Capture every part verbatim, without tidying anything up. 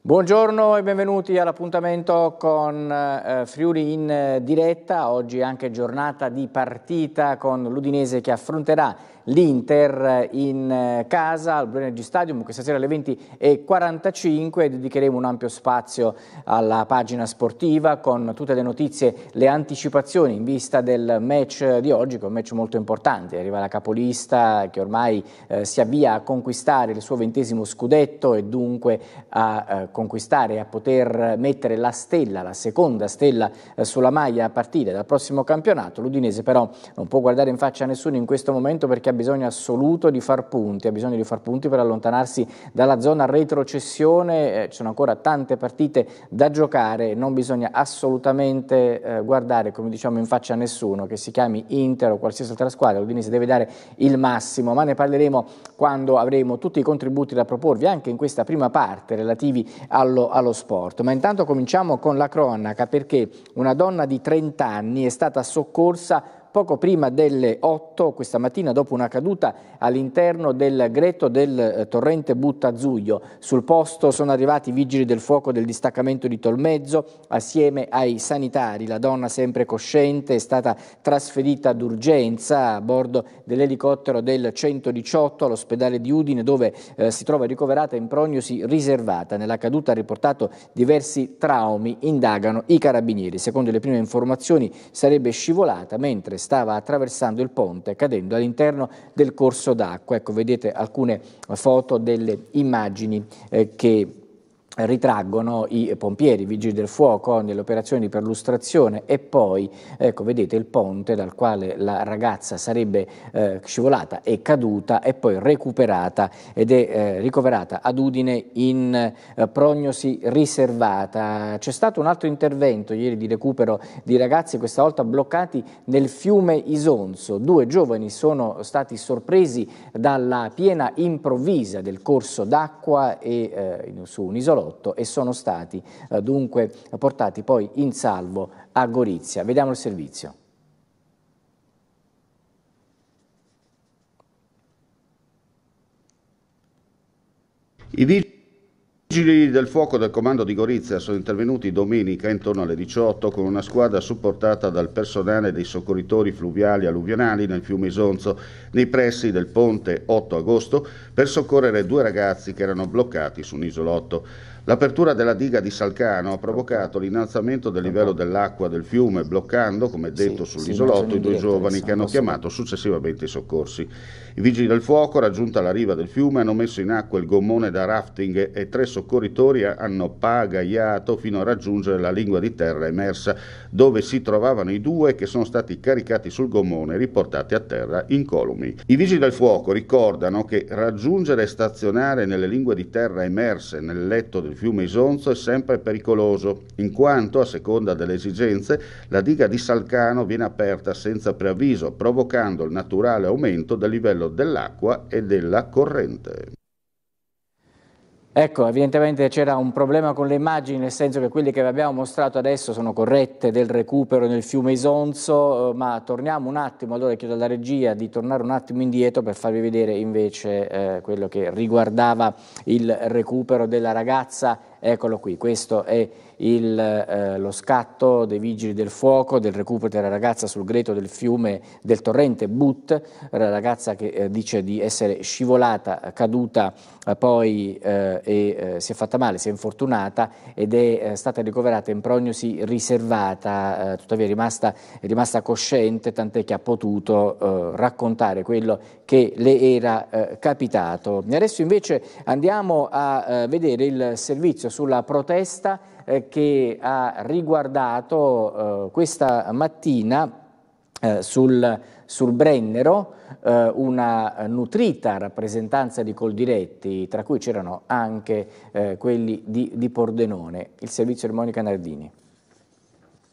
Buongiorno e benvenuti all'appuntamento con eh, Friuli in diretta. Oggi anche giornata di partita con l'Udinese che affronterà l'Inter in casa al Blue Energy Stadium questa sera alle venti e quarantacinque. Dedicheremo un ampio spazio alla pagina sportiva con tutte le notizie, le anticipazioni in vista del match di oggi, che è un match molto importante. Arriva la capolista che ormai eh, si avvia a conquistare il suo ventesimo scudetto e dunque a eh, conquistare e a poter mettere la stella, la seconda stella eh, sulla maglia a partire dal prossimo campionato. L'Udinese però non può guardare in faccia a nessuno in questo momento perché ha bisogno assoluto di far punti, ha bisogno di far punti per allontanarsi dalla zona retrocessione. Eh, ci sono ancora tante partite da giocare, non bisogna assolutamente eh, guardare, come diciamo, in faccia a nessuno, che si chiami Inter o qualsiasi altra squadra. L'Udinese deve dare il massimo, ma ne parleremo quando avremo tutti i contributi da proporvi anche in questa prima parte relativi allo, allo sport. Ma intanto cominciamo con la cronaca, perché una donna di trenta anni è stata soccorsa poco prima delle otto questa mattina dopo una caduta all'interno del greto del eh, torrente Buttazuglio. Sul posto sono arrivati i vigili del fuoco del distaccamento di Tolmezzo assieme ai sanitari. La donna, sempre cosciente, è stata trasferita d'urgenza a bordo dell'elicottero del centodiciotto all'ospedale di Udine, dove eh, si trova ricoverata in prognosi riservata. Nella caduta ha riportato diversi traumi, indagano i carabinieri. Secondo le prime informazioni sarebbe scivolata mentre stava attraversando il ponte cadendo all'interno del corso d'acqua. Ecco, vedete alcune foto delle immagini eh, che ritraggono i pompieri, i vigili del fuoco nelle operazioni di perlustrazione. E poi ecco, vedete il ponte dal quale la ragazza sarebbe eh, scivolata e caduta e poi recuperata ed è eh, ricoverata ad Udine in eh, prognosi riservata. C'è stato un altro intervento ieri di recupero di ragazzi, questa volta bloccati nel fiume Isonzo. Due giovani sono stati sorpresi dalla piena improvvisa del corso d'acqua e eh, su un isolotto e sono stati eh, dunque portati poi in salvo a Gorizia. Vediamo il servizio. I vigili del fuoco del comando di Gorizia sono intervenuti domenica intorno alle diciotto con una squadra supportata dal personale dei soccorritori fluviali e alluvionali nel fiume Isonzo, nei pressi del ponte otto agosto, per soccorrere due ragazzi che erano bloccati su un isolotto. L'apertura della diga di Salcano ha provocato l'innalzamento del livello dell'acqua del fiume, bloccando, come detto, sì, sull'isolotto sì, i due giovani che hanno chiamato successivamente i soccorsi. I vigili del fuoco, raggiunta la riva del fiume, hanno messo in acqua il gommone da rafting e tre soccorritori hanno pagaiato fino a raggiungere la lingua di terra emersa, dove si trovavano i due che sono stati caricati sul gommone e riportati a terra incolumi. I vigili del fuoco ricordano che raggiungere e stazionare nelle lingue di terra emerse nel letto del fiume Isonzo è sempre pericoloso, in quanto, a seconda delle esigenze, la diga di Salcano viene aperta senza preavviso, provocando il naturale aumento del livello dell'acqua e della corrente. Ecco, evidentemente c'era un problema con le immagini, nel senso che quelle che vi abbiamo mostrato adesso sono corrette del recupero nel fiume Isonzo, ma torniamo un attimo, allora chiedo alla regia di tornare un attimo indietro per farvi vedere invece eh, quello che riguardava il recupero della ragazza. Eccolo qui, questo è il, eh, lo scatto dei vigili del fuoco del recupero della ragazza sul greto del fiume del torrente But, la ragazza che eh, dice di essere scivolata, caduta eh, poi eh, e eh, si è fatta male, si è infortunata ed è eh, stata ricoverata in prognosi riservata, eh, tuttavia è rimasta, è rimasta cosciente, tant'è che ha potuto eh, raccontare quello che le era eh, capitato. E adesso invece andiamo a eh, vedere il servizio sulla protesta eh, che ha riguardato eh, questa mattina eh, sul, sul Brennero eh, una nutrita rappresentanza di Coldiretti, tra cui c'erano anche eh, quelli di, di Pordenone. Il servizio di Monica Nardini.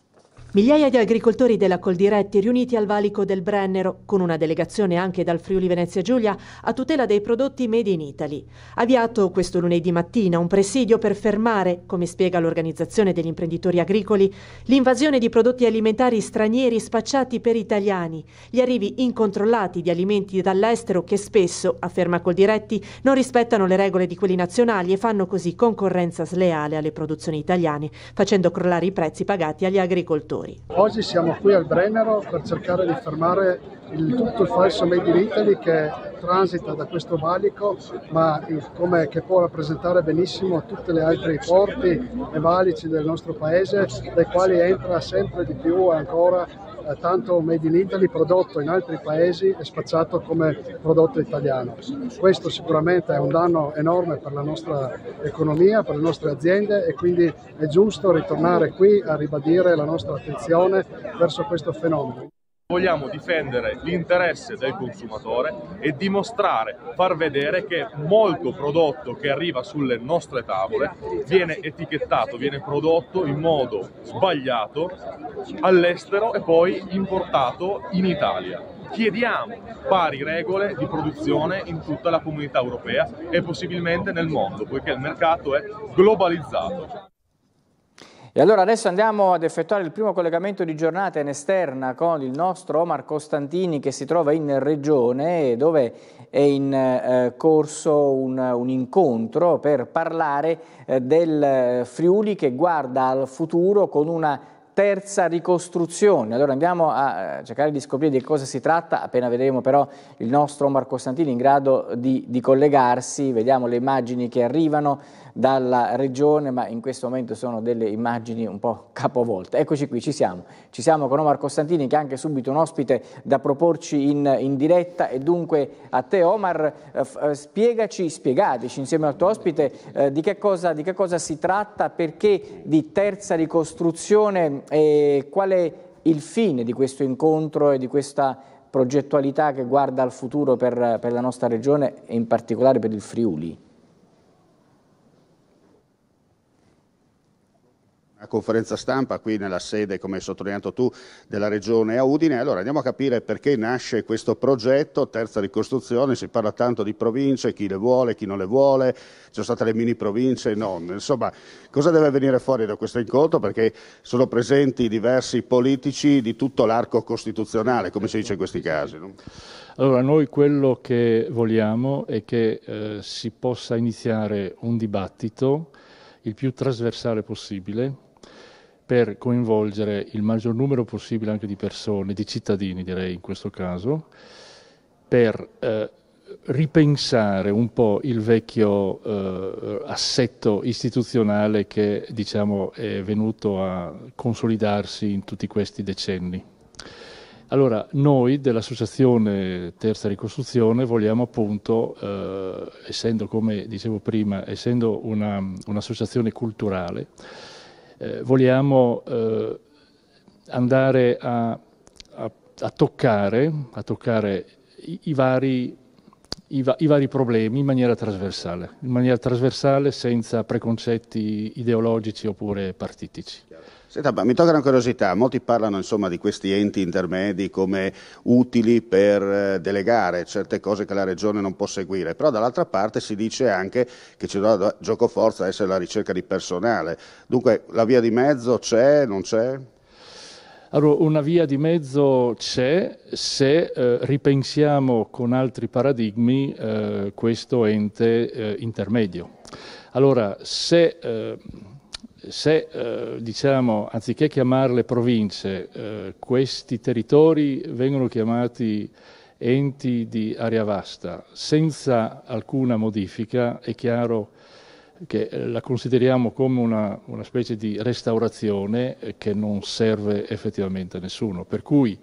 Migliaia di agricoltori della Coldiretti riuniti al valico del Brennero, con una delegazione anche dal Friuli Venezia Giulia, a tutela dei prodotti made in Italy. Avviato questo lunedì mattina un presidio per fermare, come spiega l'Organizzazione degli Imprenditori Agricoli, l'invasione di prodotti alimentari stranieri spacciati per italiani, gli arrivi incontrollati di alimenti dall'estero che spesso, afferma Coldiretti, non rispettano le regole di quelli nazionali e fanno così concorrenza sleale alle produzioni italiane, facendo crollare i prezzi pagati agli agricoltori. Oggi siamo qui al Brennero per cercare di fermare il, tutto il falso Made in Italy che transita da questo valico, ma come che può rappresentare benissimo tutti gli altri porti e valici del nostro paese, dai quali entra sempre di più ancora eh, tanto Made in Italy prodotto in altri paesi e spacciato come prodotto italiano. Questo sicuramente è un danno enorme per la nostra economia, per le nostre aziende, e quindi è giusto ritornare qui a ribadire la nostra attenzione verso questo fenomeno. Vogliamo difendere l'interesse del consumatore e dimostrare, far vedere che molto prodotto che arriva sulle nostre tavole viene etichettato, viene prodotto in modo sbagliato all'estero e poi importato in Italia. Chiediamo pari regole di produzione in tutta la comunità europea e possibilmente nel mondo, poiché il mercato è globalizzato. E allora adesso andiamo ad effettuare il primo collegamento di giornata in esterna con il nostro Omar Costantini, che si trova in regione, dove è in eh, corso un, un incontro per parlare eh, del Friuli che guarda al futuro con una terza ricostruzione. Allora andiamo a cercare di scoprire di cosa si tratta, appena vedremo però il nostro Omar Costantini in grado di, di collegarsi. Vediamo le immagini che arrivano dalla regione, ma in questo momento sono delle immagini un po' capovolte. Eccoci qui, ci siamo. Ci siamo con Omar Costantini, che è anche subito un ospite da proporci in, in diretta, e dunque a te Omar, eh, spiegaci, spiegateci insieme al tuo ospite eh, di, che cosa, di che cosa si tratta, perché di terza ricostruzione e qual è il fine di questo incontro e di questa progettualità che guarda al futuro per, per la nostra regione e in particolare per il Friuli. Una conferenza stampa qui nella sede, come hai sottolineato tu, della regione a Udine. Allora andiamo a capire perché nasce questo progetto, terza ricostruzione. Si parla tanto di province, chi le vuole, chi non le vuole, ci sono state le mini province, no. Insomma, cosa deve venire fuori da questo incontro? Perché sono presenti diversi politici di tutto l'arco costituzionale, come si dice in questi casi, no? Allora, noi quello che vogliamo è che eh, si possa iniziare un dibattito il più trasversale possibile, per coinvolgere il maggior numero possibile anche di persone, di cittadini direi in questo caso, per eh, ripensare un po' il vecchio eh, assetto istituzionale che diciamo è venuto a consolidarsi in tutti questi decenni. Allora, noi dell'Associazione Terza Ricostruzione vogliamo appunto, eh, essendo, come dicevo prima, essendo una, un'associazione culturale, eh, vogliamo eh, andare a, a, a toccare, a toccare i, i, vari, i, i vari problemi in maniera trasversale, in maniera trasversale senza preconcetti ideologici oppure partitici. Senta, ma mi tocca una curiosità, molti parlano insomma di questi enti intermedi come utili per delegare certe cose che la Regione non può seguire, però dall'altra parte si dice anche che ci dovrà gioco forza essere la ricerca di personale, dunque la via di mezzo c'è, non c'è? Allora, una via di mezzo c'è se eh, ripensiamo con altri paradigmi eh, questo ente eh, intermedio. Allora, se... Eh, Se, eh, diciamo, anziché chiamarle province, eh, questi territori vengono chiamati enti di area vasta, senza alcuna modifica, è chiaro che la consideriamo come una, una specie di restaurazione che non serve effettivamente a nessuno. Per cui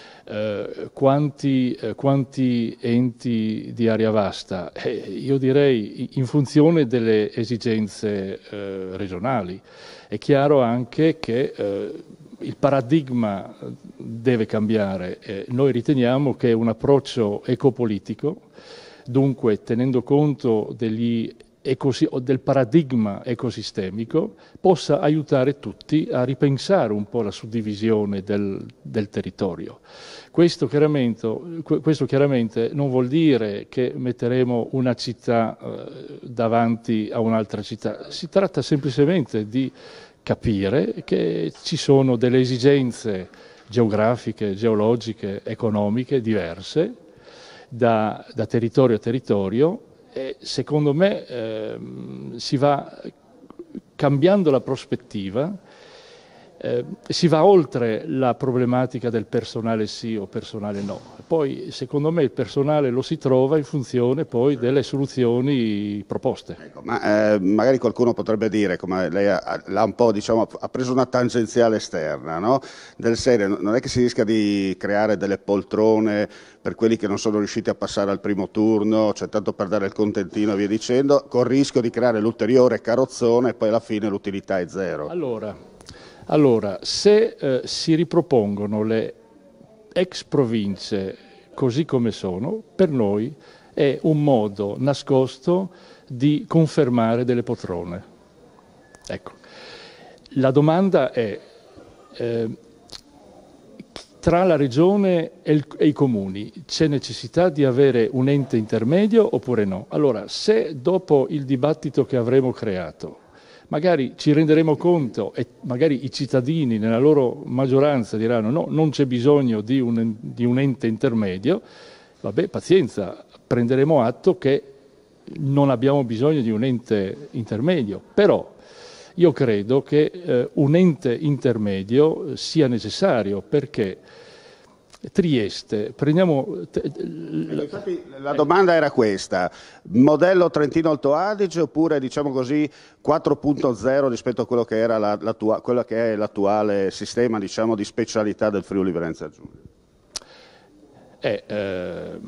eh, quanti, eh, quanti enti di area vasta? Eh, io direi in funzione delle esigenze eh, regionali. È chiaro anche che eh, il paradigma deve cambiare. Eh, noi riteniamo che un approccio ecopolitico, dunque tenendo conto degli ecosi- o del paradigma ecosistemico possa aiutare tutti a ripensare un po' la suddivisione del, del territorio. Questo chiaramente, questo chiaramente non vuol dire che metteremo una città eh, davanti a un'altra città, si tratta semplicemente di capire che ci sono delle esigenze geografiche, geologiche, economiche diverse da, da territorio a territorio e secondo me eh, si va cambiando la prospettiva. Eh, si va oltre la problematica del personale sì o personale no. Poi, secondo me, il personale lo si trova in funzione poi delle soluzioni proposte. Ecco, ma eh, magari qualcuno potrebbe dire, come lei ha, ha un po', diciamo, ha preso una tangenziale esterna, no? Del serie, non è che si rischia di creare delle poltrone per quelli che non sono riusciti a passare al primo turno, cioè tanto per dare il contentino e via dicendo, con il rischio di creare l'ulteriore carrozzone e poi alla fine l'utilità è zero. Allora, Allora, se eh, si ripropongono le ex province così come sono, per noi è un modo nascosto di confermare delle poltrone. Ecco, la domanda è, eh, tra la Regione e, il, e i comuni c'è necessità di avere un ente intermedio oppure no? Allora, se dopo il dibattito che avremo creato magari ci renderemo conto e magari i cittadini nella loro maggioranza diranno no, non c'è bisogno di un, di un ente intermedio, vabbè, pazienza, prenderemo atto che non abbiamo bisogno di un ente intermedio, però io credo che eh, un ente intermedio sia necessario perché Trieste, prendiamo... Infatti la domanda era questa, modello Trentino Alto Adige oppure diciamo così quattro punto zero rispetto a quello che, era la, quello che è l'attuale sistema diciamo, di specialità del Friuli Venezia Giulia? Eh, eh,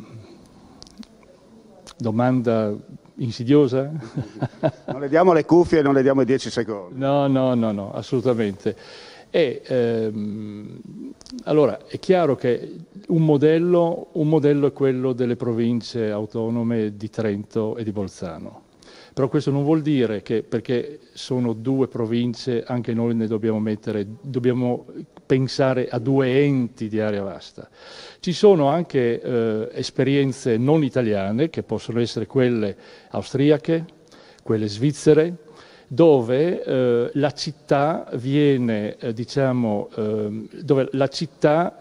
domanda insidiosa? Non le diamo le cuffie e non le diamo i dieci secondi. No, no, no, no, assolutamente. E, ehm, allora, è chiaro che un modello, un modello è quello delle province autonome di Trento e di Bolzano, però questo non vuol dire che perché sono due province anche noi ne dobbiamo mettere, dobbiamo pensare a due enti di area vasta. Ci sono anche eh, esperienze non italiane che possono essere quelle austriache, quelle svizzere, dove eh, la città viene, eh, diciamo, eh, dove la città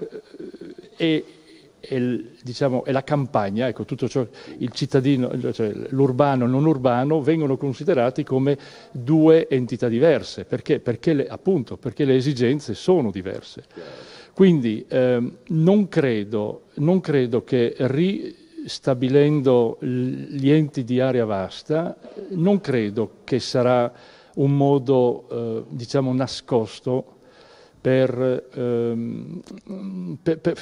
è, è, diciamo, è la campagna, ecco, tutto ciò, il cittadino, cioè l'urbano e il non urbano vengono considerati come due entità diverse, perché? Perché le, appunto, perché le esigenze sono diverse. Quindi eh, non credo, non credo che ri, stabilendo gli enti di area vasta, non credo che sarà un modo, eh, diciamo, nascosto per, ehm, per, per,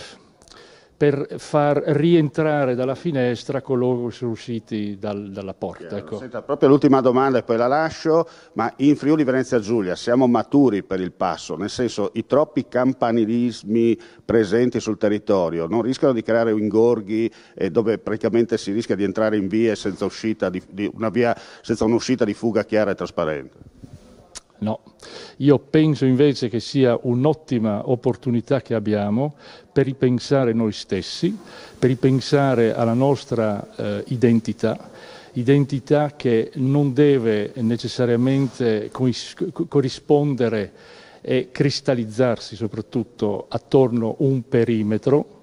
per far rientrare dalla finestra coloro che sono usciti dal, dalla porta. Ecco. Senta, proprio l'ultima domanda e poi la lascio, ma in Friuli Venezia Giulia siamo maturi per il passo, nel senso i troppi campanilismi presenti sul territorio non rischiano di creare ingorghi eh, dove praticamente si rischia di entrare in vie senza uscita di, di una via senza un'uscita di fuga chiara e trasparente? No, io penso invece che sia un'ottima opportunità che abbiamo per ripensare noi stessi, per ripensare alla nostra eh, identità, identità che non deve necessariamente corrispondere e cristallizzarsi soprattutto attorno a un perimetro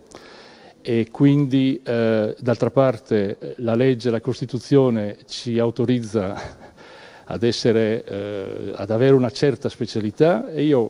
e quindi eh, d'altra parte la legge, la Costituzione ci autorizza ad essere, eh, ad avere una certa specialità e io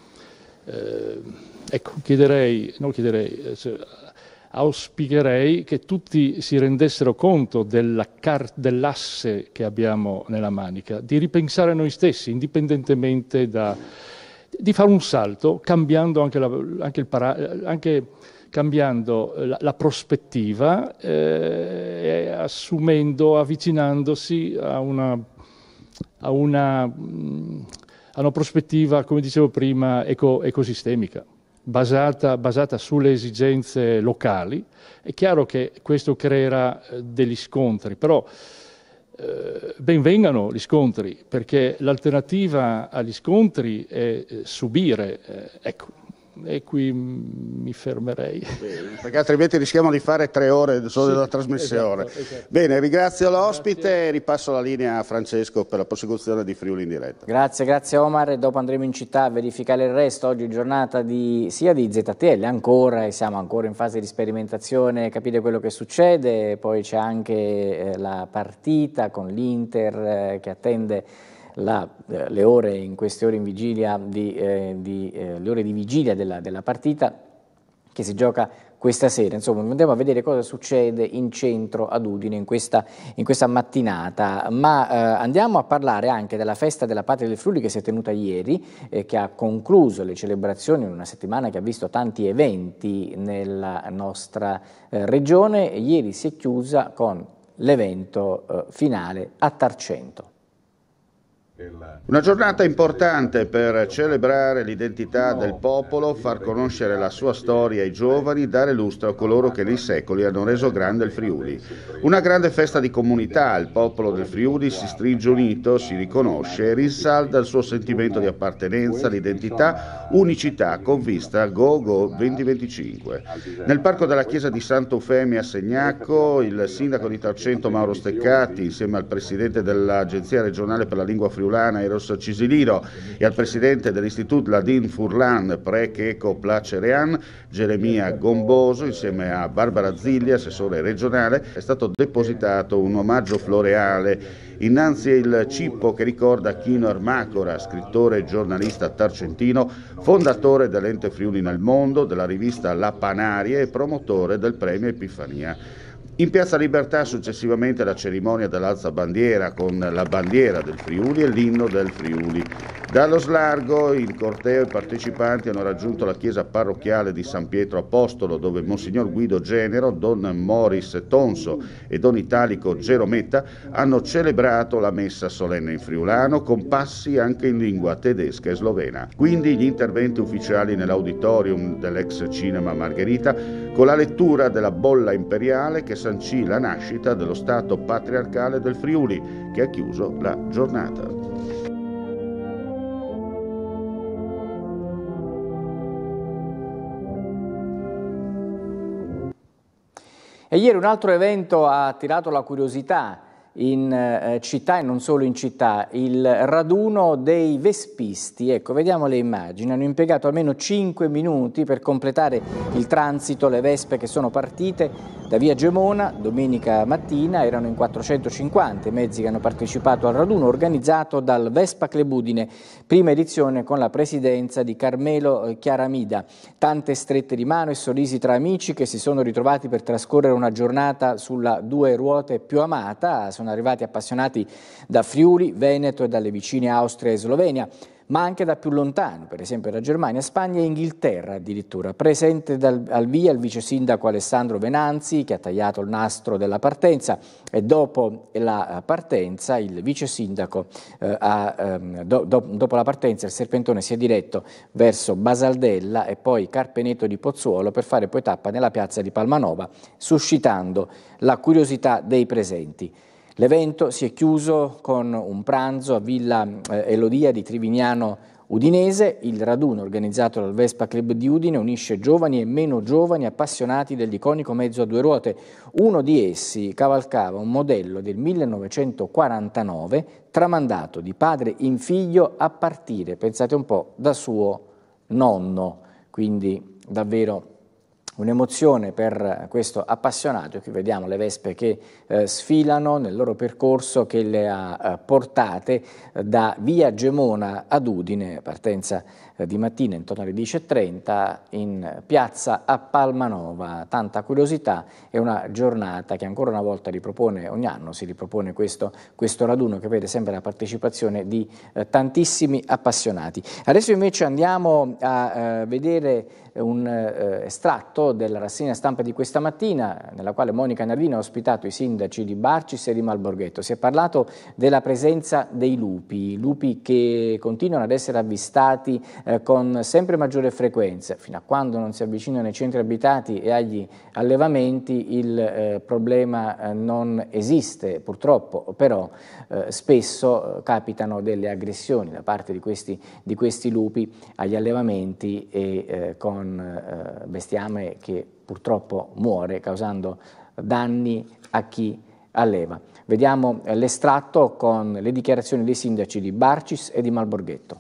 eh, ecco, chiederei, non chiederei, cioè, auspicherei che tutti si rendessero conto della car- dell'asse che abbiamo nella manica, di ripensare a noi stessi, indipendentemente da, di fare un salto, cambiando anche, la, anche, il para- anche cambiando la, la prospettiva, eh, e assumendo, avvicinandosi a una a una, a una prospettiva, come dicevo prima, eco, ecosistemica, basata, basata sulle esigenze locali. È chiaro che questo creerà degli scontri, però eh, ben vengano gli scontri, perché l'alternativa agli scontri è subire. Eh, ecco. E qui mi fermerei. Bene, perché altrimenti rischiamo di fare tre ore solo della sì, trasmissione. Esatto, esatto. Bene, ringrazio l'ospite e ripasso la linea a Francesco per la prosecuzione di Friuli in diretta. Grazie, grazie Omar, e dopo andremo in città a verificare il resto. Oggi è giornata di, sia di Z T L ancora, e siamo ancora in fase di sperimentazione, capire quello che succede, poi c'è anche eh, la partita con l'Inter eh, che attende La, eh, le ore in queste ore in vigilia di, eh, di, eh, le ore di vigilia della, della partita che si gioca questa sera. Insomma, andiamo a vedere cosa succede in centro ad Udine in questa, in questa mattinata, ma eh, andiamo a parlare anche della festa della Patria del Friuli che si è tenuta ieri e che ha concluso le celebrazioni in una settimana che ha visto tanti eventi nella nostra eh, regione, e ieri si è chiusa con l'evento eh, finale a Tarcento. Una giornata importante per celebrare l'identità del popolo, far conoscere la sua storia ai giovani, dare lustro a coloro che nei secoli hanno reso grande il Friuli. Una grande festa di comunità, il popolo del Friuli si stringe unito, si riconosce e rinsalda il suo sentimento di appartenenza, l'identità, unicità con vista al Go Go duemilaventicinque. Nel parco della chiesa di Santa Eufemia a Segnacco, il sindaco di Tarcento Mauro Steccati, insieme al presidente dell'Agenzia regionale per la lingua friulana Eros Cisilino e al presidente dell'Istituto Ladin Furlan Pre-Checo Placerean Geremia Gomboso, insieme a Barbara Zilli, assessore regionale, è stato depositato un omaggio floreale innanzi al cippo che ricorda Chino Ermacora, scrittore e giornalista tarcentino, fondatore dell'Ente Friuli nel Mondo, della rivista La Panaria e promotore del premio Epifania. In Piazza Libertà successivamente la cerimonia dell'alzabandiera con la bandiera del Friuli e l'inno del Friuli. Dallo slargo il corteo e i partecipanti hanno raggiunto la chiesa parrocchiale di San Pietro Apostolo, dove Monsignor Guido Genero, Don Moris Tonso e Don Italico Gerometta hanno celebrato la messa solenne in friulano con passi anche in lingua tedesca e slovena. Quindi gli interventi ufficiali nell'auditorium dell'ex cinema Margherita con la lettura della bolla imperiale che sancì la nascita dello Stato patriarcale del Friuli, che ha chiuso la giornata. E ieri un altro evento ha attirato la curiosità in eh, città e non solo in città, il raduno dei vespisti. Ecco, vediamo le immagini. Hanno impiegato almeno cinque minuti per completare il transito, le vespe che sono partite da via Gemona domenica mattina. Erano in quattrocentocinquanta i mezzi che hanno partecipato al raduno organizzato dal Vespa Club Udine, prima edizione con la presidenza di Carmelo Chiaramida. Tante strette di mano e sorrisi tra amici che si sono ritrovati per trascorrere una giornata sulla due ruote più amata. Sono arrivati appassionati da Friuli, Veneto e dalle vicine Austria e Slovenia, ma anche da più lontano, per esempio da Germania, Spagna e Inghilterra addirittura. Presente dal, al via il vice sindaco Alessandro Venanzi, che ha tagliato il nastro della partenza, e dopo la partenza il vice sindaco eh, ha, ehm, do, do, dopo la partenza il serpentone si è diretto verso Basaldella e poi Carpeneto di Pozzuolo per fare poi tappa nella piazza di Palmanova, suscitando la curiosità dei presenti. L'evento si è chiuso con un pranzo a Villa eh, Elodia di Trivignano Udinese. Il raduno organizzato dal Vespa Club di Udine unisce giovani e meno giovani appassionati dell'iconico mezzo a due ruote. Uno di essi cavalcava un modello del millenovecentoquarantanove tramandato di padre in figlio a partire, pensate un po', da suo nonno. Quindi davvero un'emozione per questo appassionato. Qui vediamo le vespe che eh, sfilano nel loro percorso che le ha eh, portate eh, da via Gemona ad Udine, partenza eh, di mattina intorno alle dieci e trenta in piazza a Palmanova. Tanta curiosità, è una giornata che ancora una volta ripropone, ogni anno si ripropone questo, questo raduno che vede sempre la partecipazione di eh, tantissimi appassionati. Adesso invece andiamo a eh, vedere un eh, estratto tratto della rassegna stampa di questa mattina, nella quale Monica Nardini ha ospitato i sindaci di Barcis e di Malborghetto. Si è parlato della presenza dei lupi, lupi che continuano ad essere avvistati eh, con sempre maggiore frequenza. Fino a quando non si avvicinano ai centri abitati e agli allevamenti il eh, problema eh, non esiste, purtroppo, però eh, spesso eh, capitano delle aggressioni da parte di questi, di questi lupi agli allevamenti e eh, con eh, bestiame che purtroppo muore causando danni a chi alleva. Vediamo eh, l'estratto con le dichiarazioni dei sindaci di Barcis e di Malborghetto.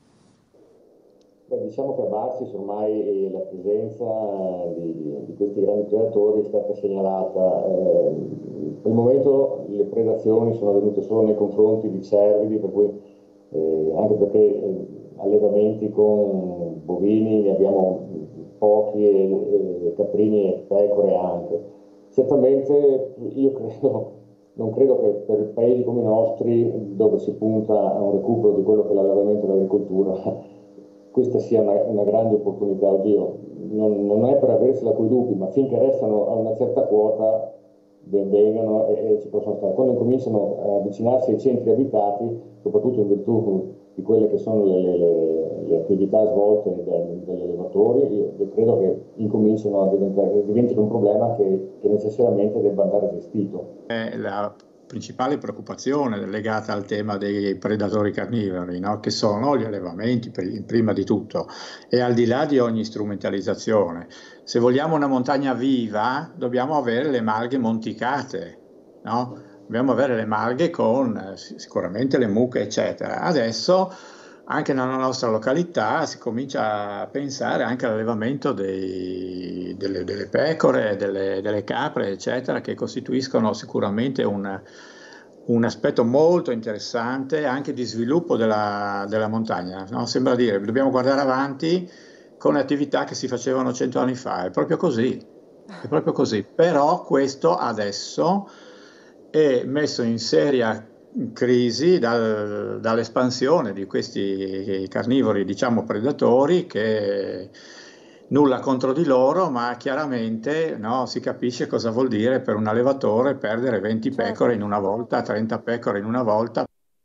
Beh, diciamo che a Barcis ormai la presenza di, di questi grandi predatori è stata segnalata. Eh, per il momento le predazioni sono avvenute solo nei confronti di cervidi, per cui, eh, anche perché eh, allevamenti con bovini ne abbiamo pochi, e, e caprini e pecore anche. Certamente io credo, non credo che per paesi come i nostri, dove si punta a un recupero di quello che è l'allevamento e l'agricoltura, questa sia una, una grande opportunità. Oddio, non, non è per aversela coi lupi, ma finché restano a una certa quota ben vengano e, e ci possono stare. Quando cominciano a avvicinarsi ai centri abitati, soprattutto in virtù di quelle che sono le, le, le attività svolte dai, dagli allevatori, io, io credo che incominciano a diventare, diventino un problema che, che necessariamente debba andare gestito. È la principale preoccupazione legata al tema dei predatori carnivori, no? Che sono gli allevamenti prima di tutto, e al di là di ogni strumentalizzazione. Se vogliamo una montagna viva dobbiamo avere le malghe monticate, no? Dobbiamo avere le malghe con eh, sicuramente le mucche eccetera. Adesso anche nella nostra località si comincia a pensare anche all'allevamento delle, delle pecore, delle, delle capre eccetera, che costituiscono sicuramente un, un aspetto molto interessante anche di sviluppo della, della montagna, no? Sembra dire, dobbiamo guardare avanti con le attività che si facevano cento anni fa, è proprio così, è proprio così. Però questo adesso è messo in seria crisi dal, dall'espansione di questi carnivori, diciamo predatori, che nulla contro di loro, ma chiaramente no, si capisce cosa vuol dire per un allevatore perdere venti pecore in una volta, trenta pecore in una volta.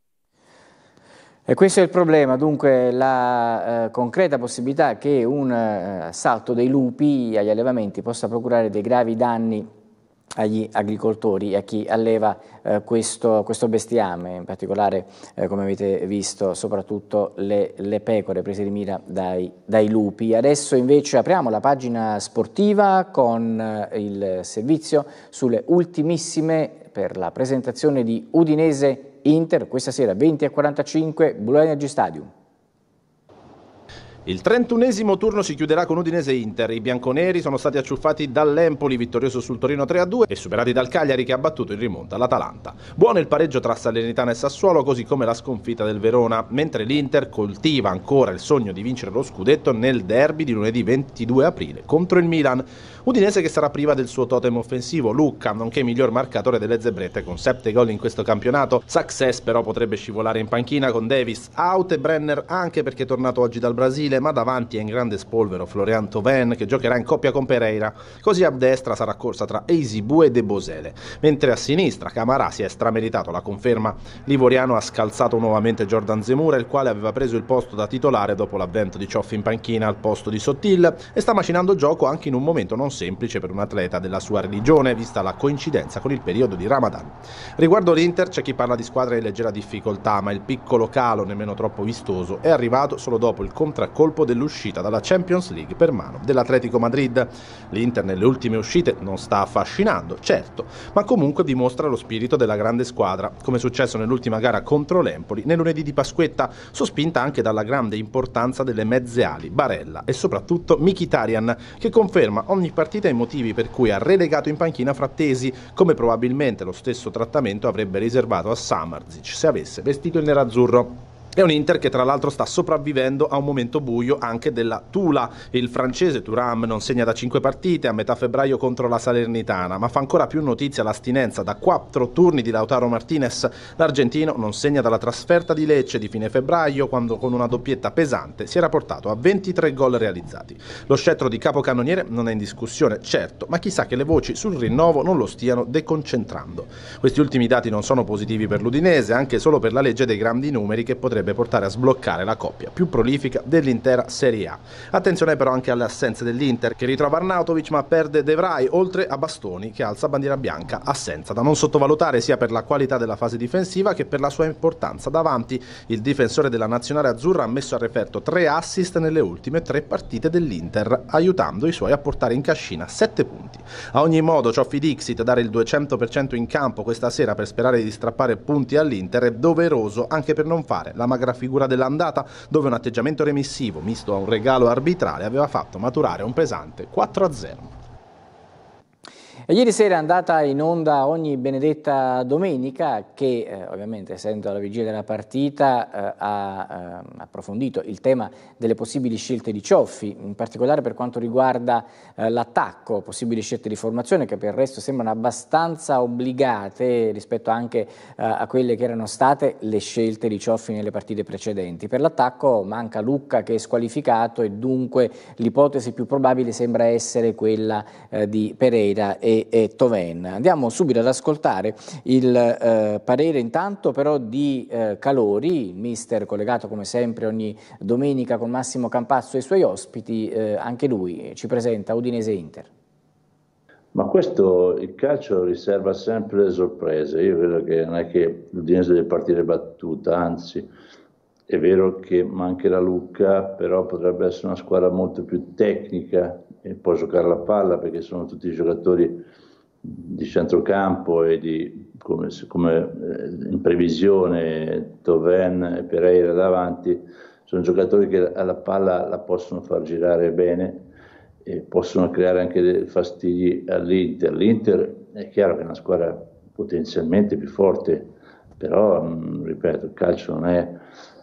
E questo è il problema, dunque la eh, concreta possibilità che un eh, assalto dei lupi agli allevamenti possa procurare dei gravi danni agli agricoltori e a chi alleva eh, questo, questo bestiame, in particolare eh, come avete visto soprattutto le, le pecore prese di mira dai, dai lupi. Adesso invece apriamo la pagina sportiva con eh, il servizio sulle ultimissime per la presentazione di Udinese Inter questa sera venti e quarantacinque Blue Energy Stadium. Il trentunesimo turno si chiuderà con Udinese-Inter. I bianconeri sono stati acciuffati dall'Empoli, vittorioso sul Torino tre a due, e superati dal Cagliari, che ha battuto in rimonta l'Atalanta. Buono il pareggio tra Salernitana e Sassuolo, così come la sconfitta del Verona, mentre l'Inter coltiva ancora il sogno di vincere lo scudetto nel derby di lunedì ventidue aprile contro il Milan. Udinese che sarà priva del suo totem offensivo, Lucca, nonché miglior marcatore delle zebrette con sette gol in questo campionato. Success però potrebbe scivolare in panchina con Davis out e Brenner anche perché è tornato oggi dal Brasile, ma davanti è in grande spolvero Florian Thauvin, che giocherà in coppia con Pereira. Così a destra sarà corsa tra Eisibu e De Bosele, mentre a sinistra Camarà si è strameritato la conferma. L'ivoriano ha scalzato nuovamente Jordan Zemura, il quale aveva preso il posto da titolare dopo l'avvento di Cioffi in panchina al posto di Sottil, e sta macinando gioco anche in un momento non semplice per un atleta della sua religione, vista la coincidenza con il periodo di Ramadan. Riguardo l'Inter c'è chi parla di squadra in leggera difficoltà, ma il piccolo calo, nemmeno troppo vistoso, è arrivato solo dopo il contraccolpo dell'uscita dalla Champions League per mano dell'Atletico Madrid. L'Inter nelle ultime uscite non sta affascinando, certo, ma comunque dimostra lo spirito della grande squadra, come è successo nell'ultima gara contro l'Empoli nel lunedì di Pasquetta, sospinta anche dalla grande importanza delle mezze ali Barella e soprattutto Mkhitaryan, che conferma ogni partita i motivi per cui ha relegato in panchina Frattesi, come probabilmente lo stesso trattamento avrebbe riservato a Samardžić se avesse vestito il nerazzurro. È un Inter che tra l'altro sta sopravvivendo a un momento buio anche della Tula. Il francese Thuram non segna da cinque partite a metà febbraio contro la Salernitana, ma fa ancora più notizia l'astinenza da quattro turni di Lautaro Martinez. L'argentino non segna dalla trasferta di Lecce di fine febbraio, quando con una doppietta pesante si era portato a ventitré gol realizzati. Lo scettro di capocannoniere non è in discussione, certo, ma chissà che le voci sul rinnovo non lo stiano deconcentrando. Questi ultimi dati non sono positivi per l'Udinese, anche solo per la legge dei grandi numeri che potrebbe portare a sbloccare la coppia più prolifica dell'intera Serie A. Attenzione però anche alle assenze dell'Inter, che ritrova Arnautovic ma perde De Vrij, oltre a Bastoni che alza bandiera bianca, assenza da non sottovalutare sia per la qualità della fase difensiva che per la sua importanza davanti. Il difensore della nazionale azzurra ha messo a referto tre assist nelle ultime tre partite dell'Inter, aiutando i suoi a portare in cascina sette punti. A ogni modo, Cioffi Dixit, dare il duecento per cento in campo questa sera per sperare di strappare punti all'Inter è doveroso, anche per non fare la magra figura dell'andata, dove un atteggiamento remissivo misto a un regalo arbitrale aveva fatto maturare un pesante quattro a zero. E ieri sera è andata in onda Ogni benedetta domenica che eh, ovviamente, essendo alla vigilia della partita, eh, ha eh, approfondito il tema delle possibili scelte di Cioffi, in particolare per quanto riguarda eh, l'attacco, possibili scelte di formazione che per il resto sembrano abbastanza obbligate rispetto anche eh, a quelle che erano state le scelte di Cioffi nelle partite precedenti. Per l'attacco manca Lucca, che è squalificato, e dunque l'ipotesi più probabile sembra essere quella eh, di Pereira e e Thauvin. Andiamo subito ad ascoltare il eh, parere intanto però di eh, Calori, il mister collegato come sempre ogni domenica con Massimo Campazzo e i suoi ospiti. Eh, anche lui ci presenta Udinese Inter. Ma questo, il calcio riserva sempre le sorprese. Io credo che non è che l'Udinese deve partire battuta, anzi è vero che mancherà Lucca, però potrebbe essere una squadra molto più tecnica e può giocare la palla, perché sono tutti giocatori di centrocampo e di, come, come in previsione Thauvin e Pereira davanti, sono giocatori che alla palla la possono far girare bene e possono creare anche dei fastidi all'Inter. L'Inter è chiaro che è una squadra potenzialmente più forte, però mh, ripeto, il calcio non è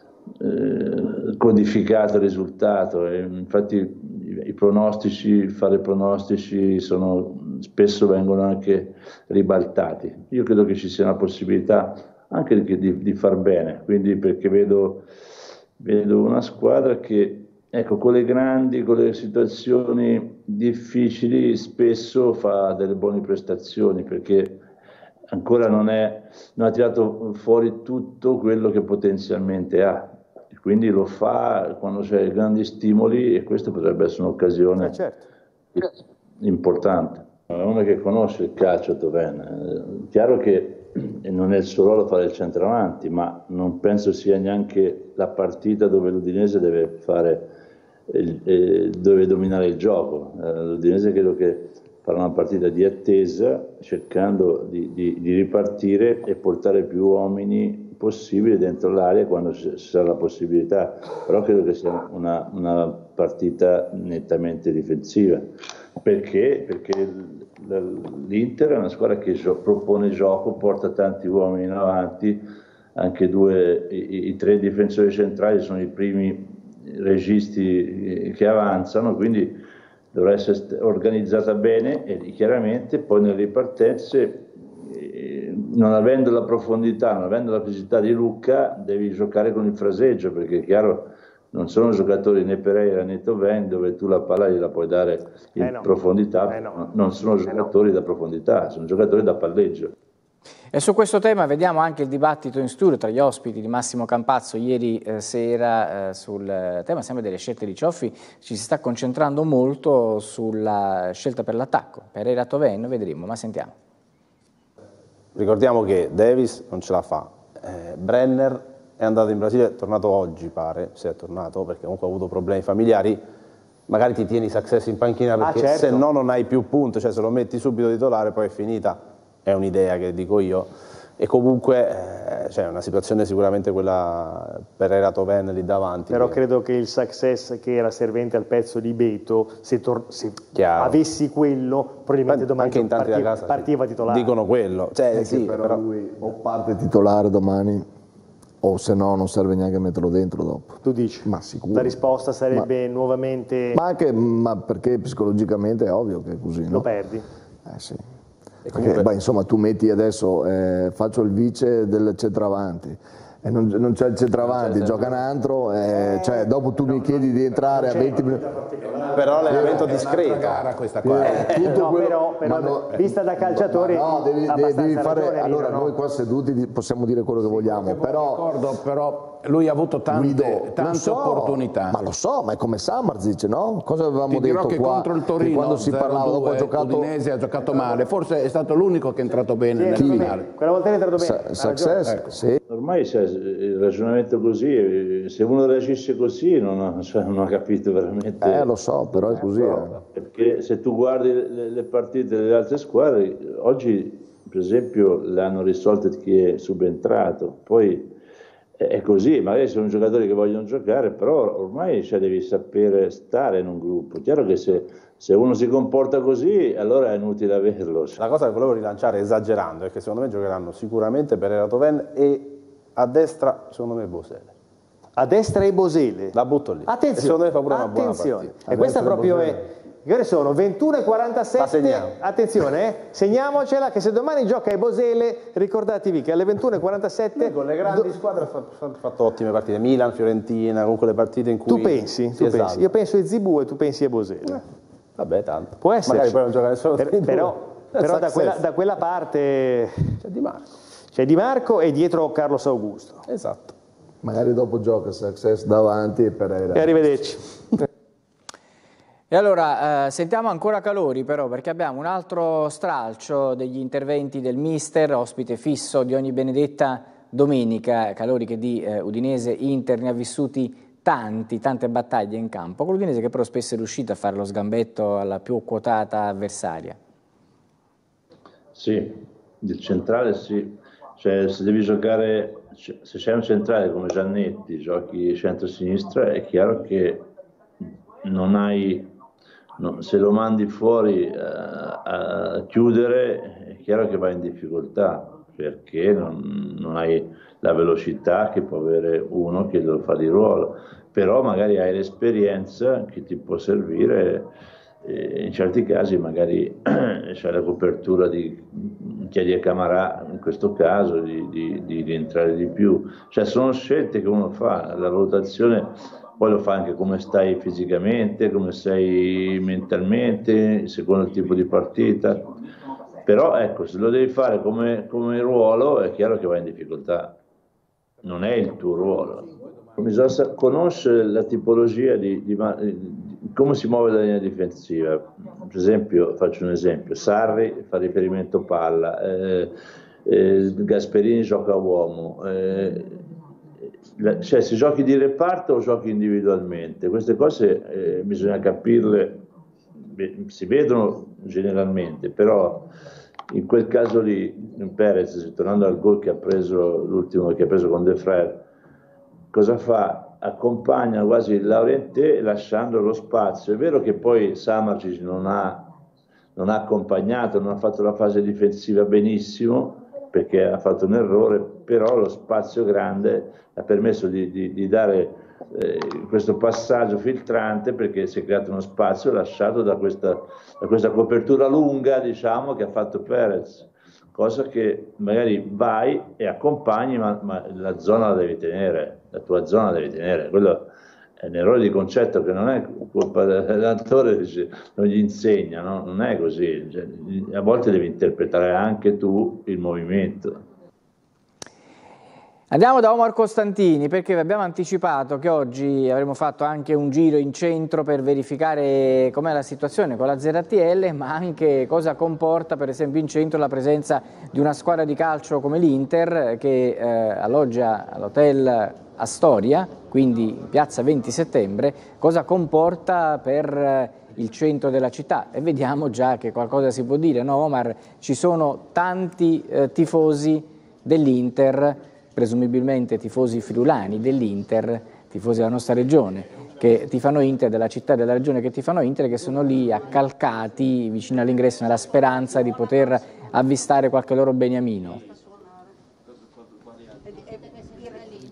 eh, codificato il risultato, e infatti i, i pronostici, fare pronostici sono, spesso vengono anche ribaltati. Io credo che ci sia una possibilità anche di, di, di far bene, quindi perché vedo, vedo una squadra che, ecco, con le grandi, con le situazioni difficili spesso fa delle buone prestazioni, perché ancora non, è, non ha tirato fuori tutto quello che potenzialmente ha, quindi lo fa quando c'è grandi stimoli, e questo potrebbe essere un'occasione eh certo. importante. È uno che conosce il calcio, Thauvin. È chiaro che non è il suo ruolo fare il centravanti, ma non penso sia neanche la partita dove l'Udinese deve fare eh, deve dominare il gioco. Eh, L'Udinese credo che farà una partita di attesa, cercando di, di, di ripartire e portare più uomini possibile dentro l'area quando ci sarà la possibilità, però credo che sia una, una partita nettamente difensiva. Perché? Perché l'Inter è una squadra che gio- propone gioco, porta tanti uomini in avanti, anche due, i, i tre difensori centrali sono i primi registi che avanzano, quindi dovrà essere organizzata bene, e chiaramente poi nelle ripartenze, non avendo la profondità, non avendo la fisicità di Lucca, devi giocare con il fraseggio, perché è chiaro, non sono giocatori né Pereira né Thauvin dove tu la palla gliela puoi dare in eh no. profondità, eh no. non sono giocatori eh no. da profondità, sono giocatori da palleggio. E su questo tema vediamo anche il dibattito in studio tra gli ospiti di Massimo Campazzo ieri eh, sera eh, sul tema sempre delle scelte di Cioffi. Ci si sta concentrando molto sulla scelta per l'attacco. Pereira Thauvin, vedremo, ma sentiamo. Ricordiamo che Davis non ce la fa, eh, Brenner è andato in Brasile, è tornato oggi pare, se è tornato, perché comunque ha avuto problemi familiari. Magari ti tieni Success in panchina, perché ah, certo. se no non hai più punto, cioè se lo metti subito titolare poi è finita. È un'idea che dico io, e comunque eh, c'è una situazione sicuramente quella Pereira Thauvin lì davanti. Però che... credo che il Success, che era servente al pezzo di Beto, se, se avessi quello probabilmente domani anche in tanti partiva, da casa partiva titolare. Dicono quello, cioè, è sì, però, però lui o parte titolare domani o se no non serve neanche metterlo dentro dopo. Tu dici? Ma sicuro. La risposta sarebbe ma, nuovamente... Ma anche, ma perché psicologicamente è ovvio che è così, no? Lo perdi? Eh sì. E comunque... Perché, beh, insomma, tu metti adesso, eh, faccio il vice del centravanti, e non, non c'è il centravanti, gioca un altro, eh, cioè dopo tu mi chiedi di entrare a venti minuti. Però l'allenamento discreto. Gara questa qua. Eh, tutto no, quello... però, però no, vista da calciatori, no, devi, devi fare. ragione, allora, no? noi qua seduti possiamo dire quello che sì, vogliamo, però. Ricordo, però lui ha avuto tante, Guido, tante so, opportunità. Ma lo so, ma è come Samardžić, no? Cosa avevamo Ti dirò detto che qua? contro il Torino, che quando si parlava dopo ha giocato. Udinese ha giocato male, forse è stato l'unico che è entrato bene sì, nel finale. Quella volta è entrato bene. Sa success, ecco. Sì. Ormai cioè, il ragionamento così, se uno reagisce così non ha, cioè, non ha capito veramente. Eh lo so, però è così. Eh. Perché se tu guardi le, le partite delle altre squadre, oggi per esempio le hanno risolte chi è subentrato, poi è così, magari sono giocatori che vogliono giocare, però ormai cioè, devi sapere stare in un gruppo. Chiaro che se, se uno si comporta così, allora è inutile averlo. La cosa che volevo rilanciare esagerando è che secondo me giocheranno sicuramente Pereira Toven e a destra secondo me Bosele. A destra e Bosele? La butto lì. Attenzione, e secondo me fa pure una attenzione. buona partita. E questa proprio è... Che ore sono? ventuno e quarantasette. Attenzione, eh? Segniamocela che se domani gioca ai Bosele, ricordatevi che alle ventuno e quarantasette... Con le grandi squadre ha fatto, fatto ottime partite. Milan, Fiorentina, comunque le partite in cui... Tu pensi? Tu pensi. Io penso a Zibù e tu pensi a Bosele. Eh, vabbè, tanto. Può essere. Magari poi non gioca nessuno per, però, però da, quella, da quella parte... C'è Di Marco. C'è Di Marco e dietro Carlos Augusto. Esatto. Magari dopo gioca Success davanti e Pereira. E arrivederci. E allora eh, sentiamo ancora Calori però, perché abbiamo un altro stralcio degli interventi del mister, ospite fisso di ogni benedetta domenica. Calori che di eh, Udinese Inter ne ha vissuti tanti, tante battaglie in campo, con l'Udinese che però spesso è riuscito a fare lo sgambetto alla più quotata avversaria. Sì, il centrale sì, cioè se devi giocare, se c'è un centrale come Giannetti, giochi centro-sinistra, è chiaro che non hai... No, se lo mandi fuori uh, a chiudere è chiaro che vai in difficoltà perché non, non hai la velocità che può avere uno che lo fa di ruolo, però magari hai l'esperienza che ti può servire e in certi casi magari c'è la copertura di Chiedi a Camarà in questo caso di, di, di rientrare di più, cioè sono scelte che uno fa, la valutazione poi lo fa anche come stai fisicamente, come sei mentalmente, secondo il tipo di partita. Però ecco, se lo devi fare come, come ruolo è chiaro che vai in difficoltà, non è il tuo ruolo. Bisogna conoscere la tipologia di, di, di come si muove la linea difensiva. Per esempio, faccio un esempio, Sarri fa riferimento palla, eh, eh, Gasperini gioca a uomo, eh, cioè se giochi di reparto o giochi individualmente, queste cose eh, bisogna capirle, si vedono generalmente, però in quel caso lì Perez, tornando al gol che ha preso, l'ultimo che ha preso con De Frère, cosa fa? Accompagna quasi Laurentié lasciando lo spazio. È vero che poi Samardžić non ha, non ha accompagnato, non ha fatto la fase difensiva benissimo perché ha fatto un errore, però lo spazio grande ha permesso di, di, di dare eh, questo passaggio filtrante, perché si è creato uno spazio lasciato da questa, da questa copertura lunga, diciamo, che ha fatto Perez, cosa che magari vai e accompagni, ma, ma la zona la devi tenere, la tua zona la devi tenere. Quello è un errore di concetto che non è colpa dell'allenatore, non gli insegna, no? Non è così, cioè, a volte devi interpretare anche tu il movimento. Andiamo da Omar Costantini perché vi abbiamo anticipato che oggi avremo fatto anche un giro in centro per verificare com'è la situazione con la Z T L, ma anche cosa comporta per esempio in centro la presenza di una squadra di calcio come l'Inter che eh, alloggia all'hotel Astoria, quindi in piazza venti settembre, cosa comporta per il centro della città. E vediamo già che qualcosa si può dire, no Omar? Ci sono tanti eh, tifosi dell'Inter, presumibilmente tifosi friulani dell'Inter, tifosi della nostra regione, che tifano Inter, della città e della regione che tifano Inter, che sono lì accalcati vicino all'ingresso nella speranza di poter avvistare qualche loro beniamino.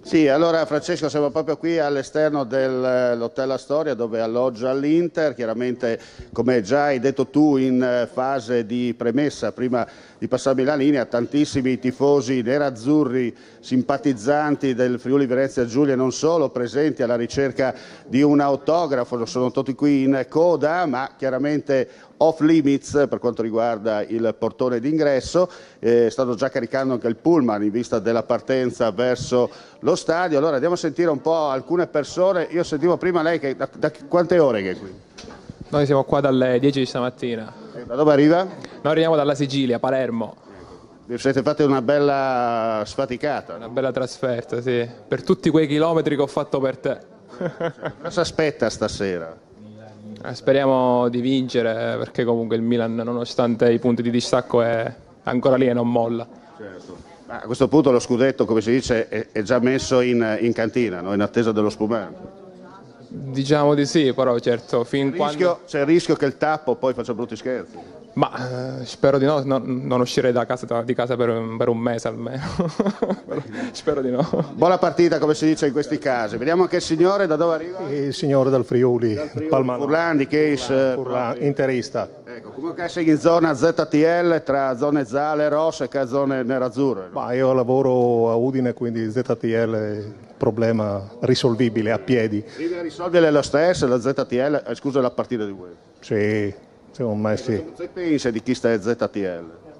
Sì, allora Francesco, siamo proprio qui all'esterno dell'Hotel Astoria dove alloggia l'Inter, chiaramente come già hai detto tu in fase di premessa, prima di passarmi la linea, tantissimi tifosi nerazzurri simpatizzanti del Friuli Venezia Giulia e non solo, presenti alla ricerca di un autografo, sono tutti qui in coda, ma chiaramente off limits per quanto riguarda il portone d'ingresso, eh, stanno già caricando anche il pullman in vista della partenza verso lo stadio. Allora andiamo a sentire un po' alcune persone. Io sentivo prima lei che da, da quante ore che è qui? Noi siamo qua dalle dieci di stamattina. E da dove arriva? Noi arriviamo dalla Sicilia, Palermo. Vi siete fatti una bella sfaticata. Una bella trasferta, sì, per tutti quei chilometri che ho fatto per te. Cosa aspetta stasera? Speriamo di vincere, perché comunque il Milan, nonostante i punti di distacco, è ancora lì e non molla. Certo. Ma a questo punto lo scudetto, come si dice, è, è già messo in, in cantina, no? In attesa dello spumante. Diciamo di sì, però certo, fin C'è quando... rischio, c'è il rischio che il tappo poi faccia brutti scherzi. Ma eh, spero di no, no, non uscirei da casa, di casa per, per un mese almeno. Spero di no. Buona partita, come si dice in questi casi. Vediamo anche il signore, da dove arriva? Il signore dal Friuli, Dal Friuli. Palmano. Furlandi, case Furlandi, interista. Ecco, comunque sei in zona Z T L, tra zone gialle, rosse e zone nerazzurre. No? Ma io lavoro a Udine, quindi Z T L, problema risolvibile a piedi. Devi risolvere lo stesso, la Z T L, eh, scusa la partita di voi. Sì, secondo me sì. Cosa pensi di chi sta in Z T L?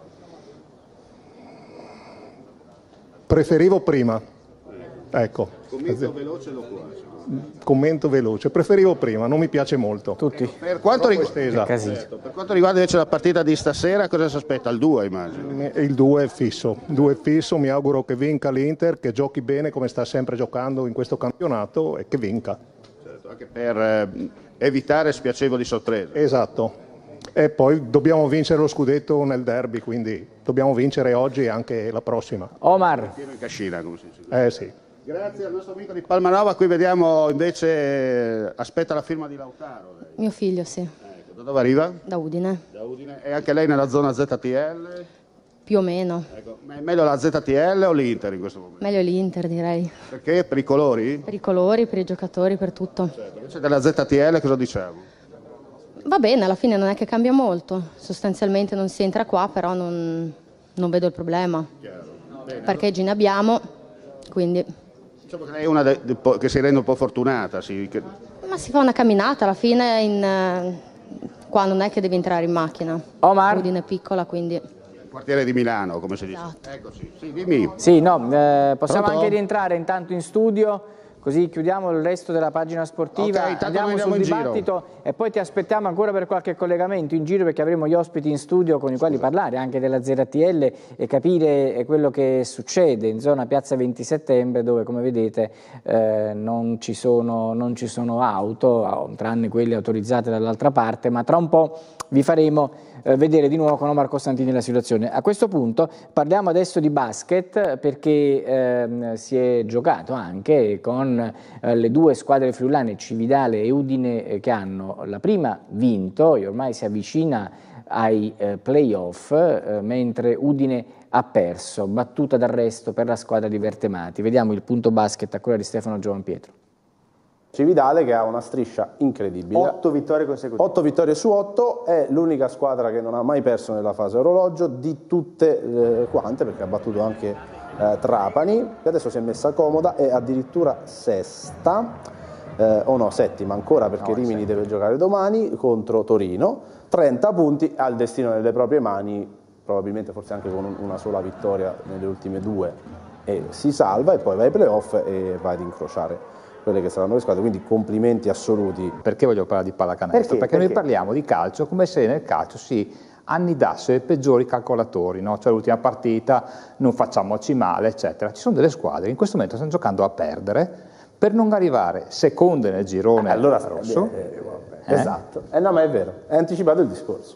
Preferivo prima, ecco. Commento veloce e loquace. Commento veloce, preferivo prima, non mi piace molto. Tutti. Per quanto, rigu- certo. per quanto riguarda invece la partita di stasera, cosa si aspetta? Il due immagino. Il due è fisso, due è fisso, mi auguro che vinca l'Inter, che giochi bene come sta sempre giocando in questo campionato e che vinca. Certo, anche per eh, evitare spiacevoli sorprese. Esatto. E poi dobbiamo vincere lo scudetto nel derby, quindi dobbiamo vincere oggi e anche la prossima. Omar. Pieno in cascina, come si dice. Eh sì. Grazie al nostro amico di Palmanova, qui vediamo invece, aspetta la firma di Lautaro. Lei. Mio figlio, sì. Ecco, da dove arriva? Da Udine. Da Udine. E anche lei nella zona Z T L? Più o meno. Ecco, ma è meglio la Z T L o l'Inter in questo momento? Meglio l'Inter, direi. Perché? Per i colori? Per i colori, per i giocatori, per tutto. Certo. Invece della Z T L cosa diciamo? Va bene, alla fine non è che cambia molto. Sostanzialmente non si entra qua, però non, non vedo il problema. Bene, parcheggi allora... ne abbiamo, quindi... Diciamo che lei è una de, de, che si rende un po' fortunata. Sì, che... Ma si fa una camminata, alla fine in, qua non è che devi entrare in macchina. Omar. Udine è piccola, quindi... Quartiere di Milano, come si dice. Esatto. Eccoci. Sì, dimmi. Sì, no, eh, possiamo Pronto? anche rientrare intanto in studio. Così chiudiamo il resto della pagina sportiva, okay, andiamo sul dibattito e poi ti aspettiamo ancora per qualche collegamento in giro, perché avremo gli ospiti in studio con i quali parlare anche della Z T L e capire quello che succede in zona Piazza venti settembre, dove come vedete eh, non, ci sono, non ci sono auto, tranne quelle autorizzate dall'altra parte, ma tra un po' vi faremo eh, vedere di nuovo con Omar Costantini la situazione. A questo punto parliamo adesso di basket, perché eh, si è giocato anche con eh, le due squadre friulane, Cividale e Udine, eh, che hanno la prima vinto e ormai si avvicina ai eh, playoff, eh, mentre Udine ha perso, battuta d'arresto per la squadra di Vertemati. Vediamo il punto basket a cura di Stefano Giovanpietro. Cividale che ha una striscia incredibile, otto vittorie consecutive, otto vittorie su otto, è l'unica squadra che non ha mai perso nella fase orologio di tutte eh, quante, perché ha battuto anche eh, Trapani, che adesso si è messa comoda, è addirittura sesta, eh, o no, settima ancora, perché no, Rimini deve giocare domani contro Torino, trenta punti, ha il destino nelle proprie mani, probabilmente forse anche con una sola vittoria nelle ultime due, e si salva e poi va ai playoff e va ad incrociare quelle che saranno le squadre, quindi complimenti assoluti. Perché voglio parlare di pallacanestro? Perché? Perché, Perché noi parliamo di calcio come se nel calcio si annidasse i peggiori calcolatori, no? Cioè l'ultima partita, non facciamoci male, eccetera. Ci sono delle squadre che in questo momento stanno giocando a perdere per non arrivare seconde nel girone eh, allora rosso. Eh, eh, esatto, eh, no, ma è vero, è anticipato il discorso.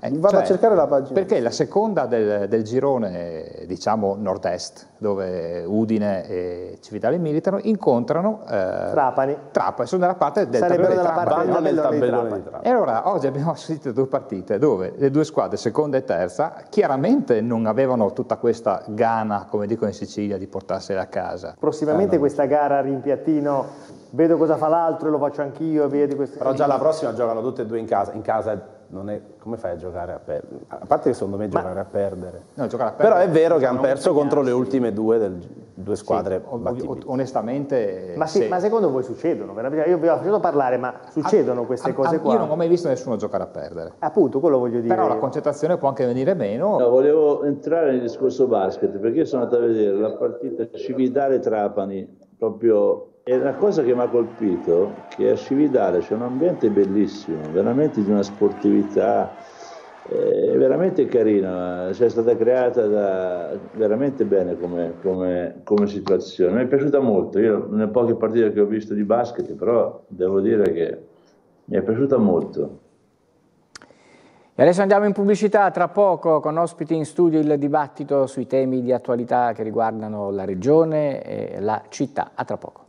Eh, Vado cioè, a cercare la pagina. Perché la seconda del, del girone, diciamo, nord-est, dove Udine e Civitale militano, incontrano eh, Trapani. Trapani, sono dalla parte del Sarebbero tabellone dalla parte Trapani. del tabellone di tabellone Trapani. di Trapani. E allora oggi abbiamo assistito a due partite dove le due squadre, seconda e terza, chiaramente non avevano tutta questa gana, come dicono in Sicilia, di portarsela a casa. Prossimamente Eh, no. questa gara a rimpiattino, vedo cosa fa l'altro e lo faccio anch'io, vedi queste... Però già la prossima giocano tutte e due in casa. In casa non è... Come fai a giocare a perdere? A parte che secondo me giocare a perdere. No, giocare a perdere. Però è vero che non hanno perso impegnarsi. contro le ultime due, del, due squadre Sì, battibili. onestamente Ma, sì, sì. ma secondo voi succedono? veramente? Io vi ho facendo parlare, ma succedono queste A- cose a- qua? Io non ho mai visto nessuno giocare a perdere. Appunto, quello voglio dire. Però la concentrazione può anche venire meno. No, volevo entrare nel discorso basket perché sono andato a vedere la partita Cividale-Trapani, proprio è una cosa che mi ha colpito, che a Cividale c'è un ambiente bellissimo, veramente di una sportività eh, veramente carina, c'è stata creata da, veramente bene come, come, come situazione. Mi è piaciuta molto, io nelle poche partite che ho visto di basket, però devo dire che mi è piaciuta molto. E adesso andiamo in pubblicità, tra poco con ospiti in studio il dibattito sui temi di attualità che riguardano la regione e la città. A tra poco.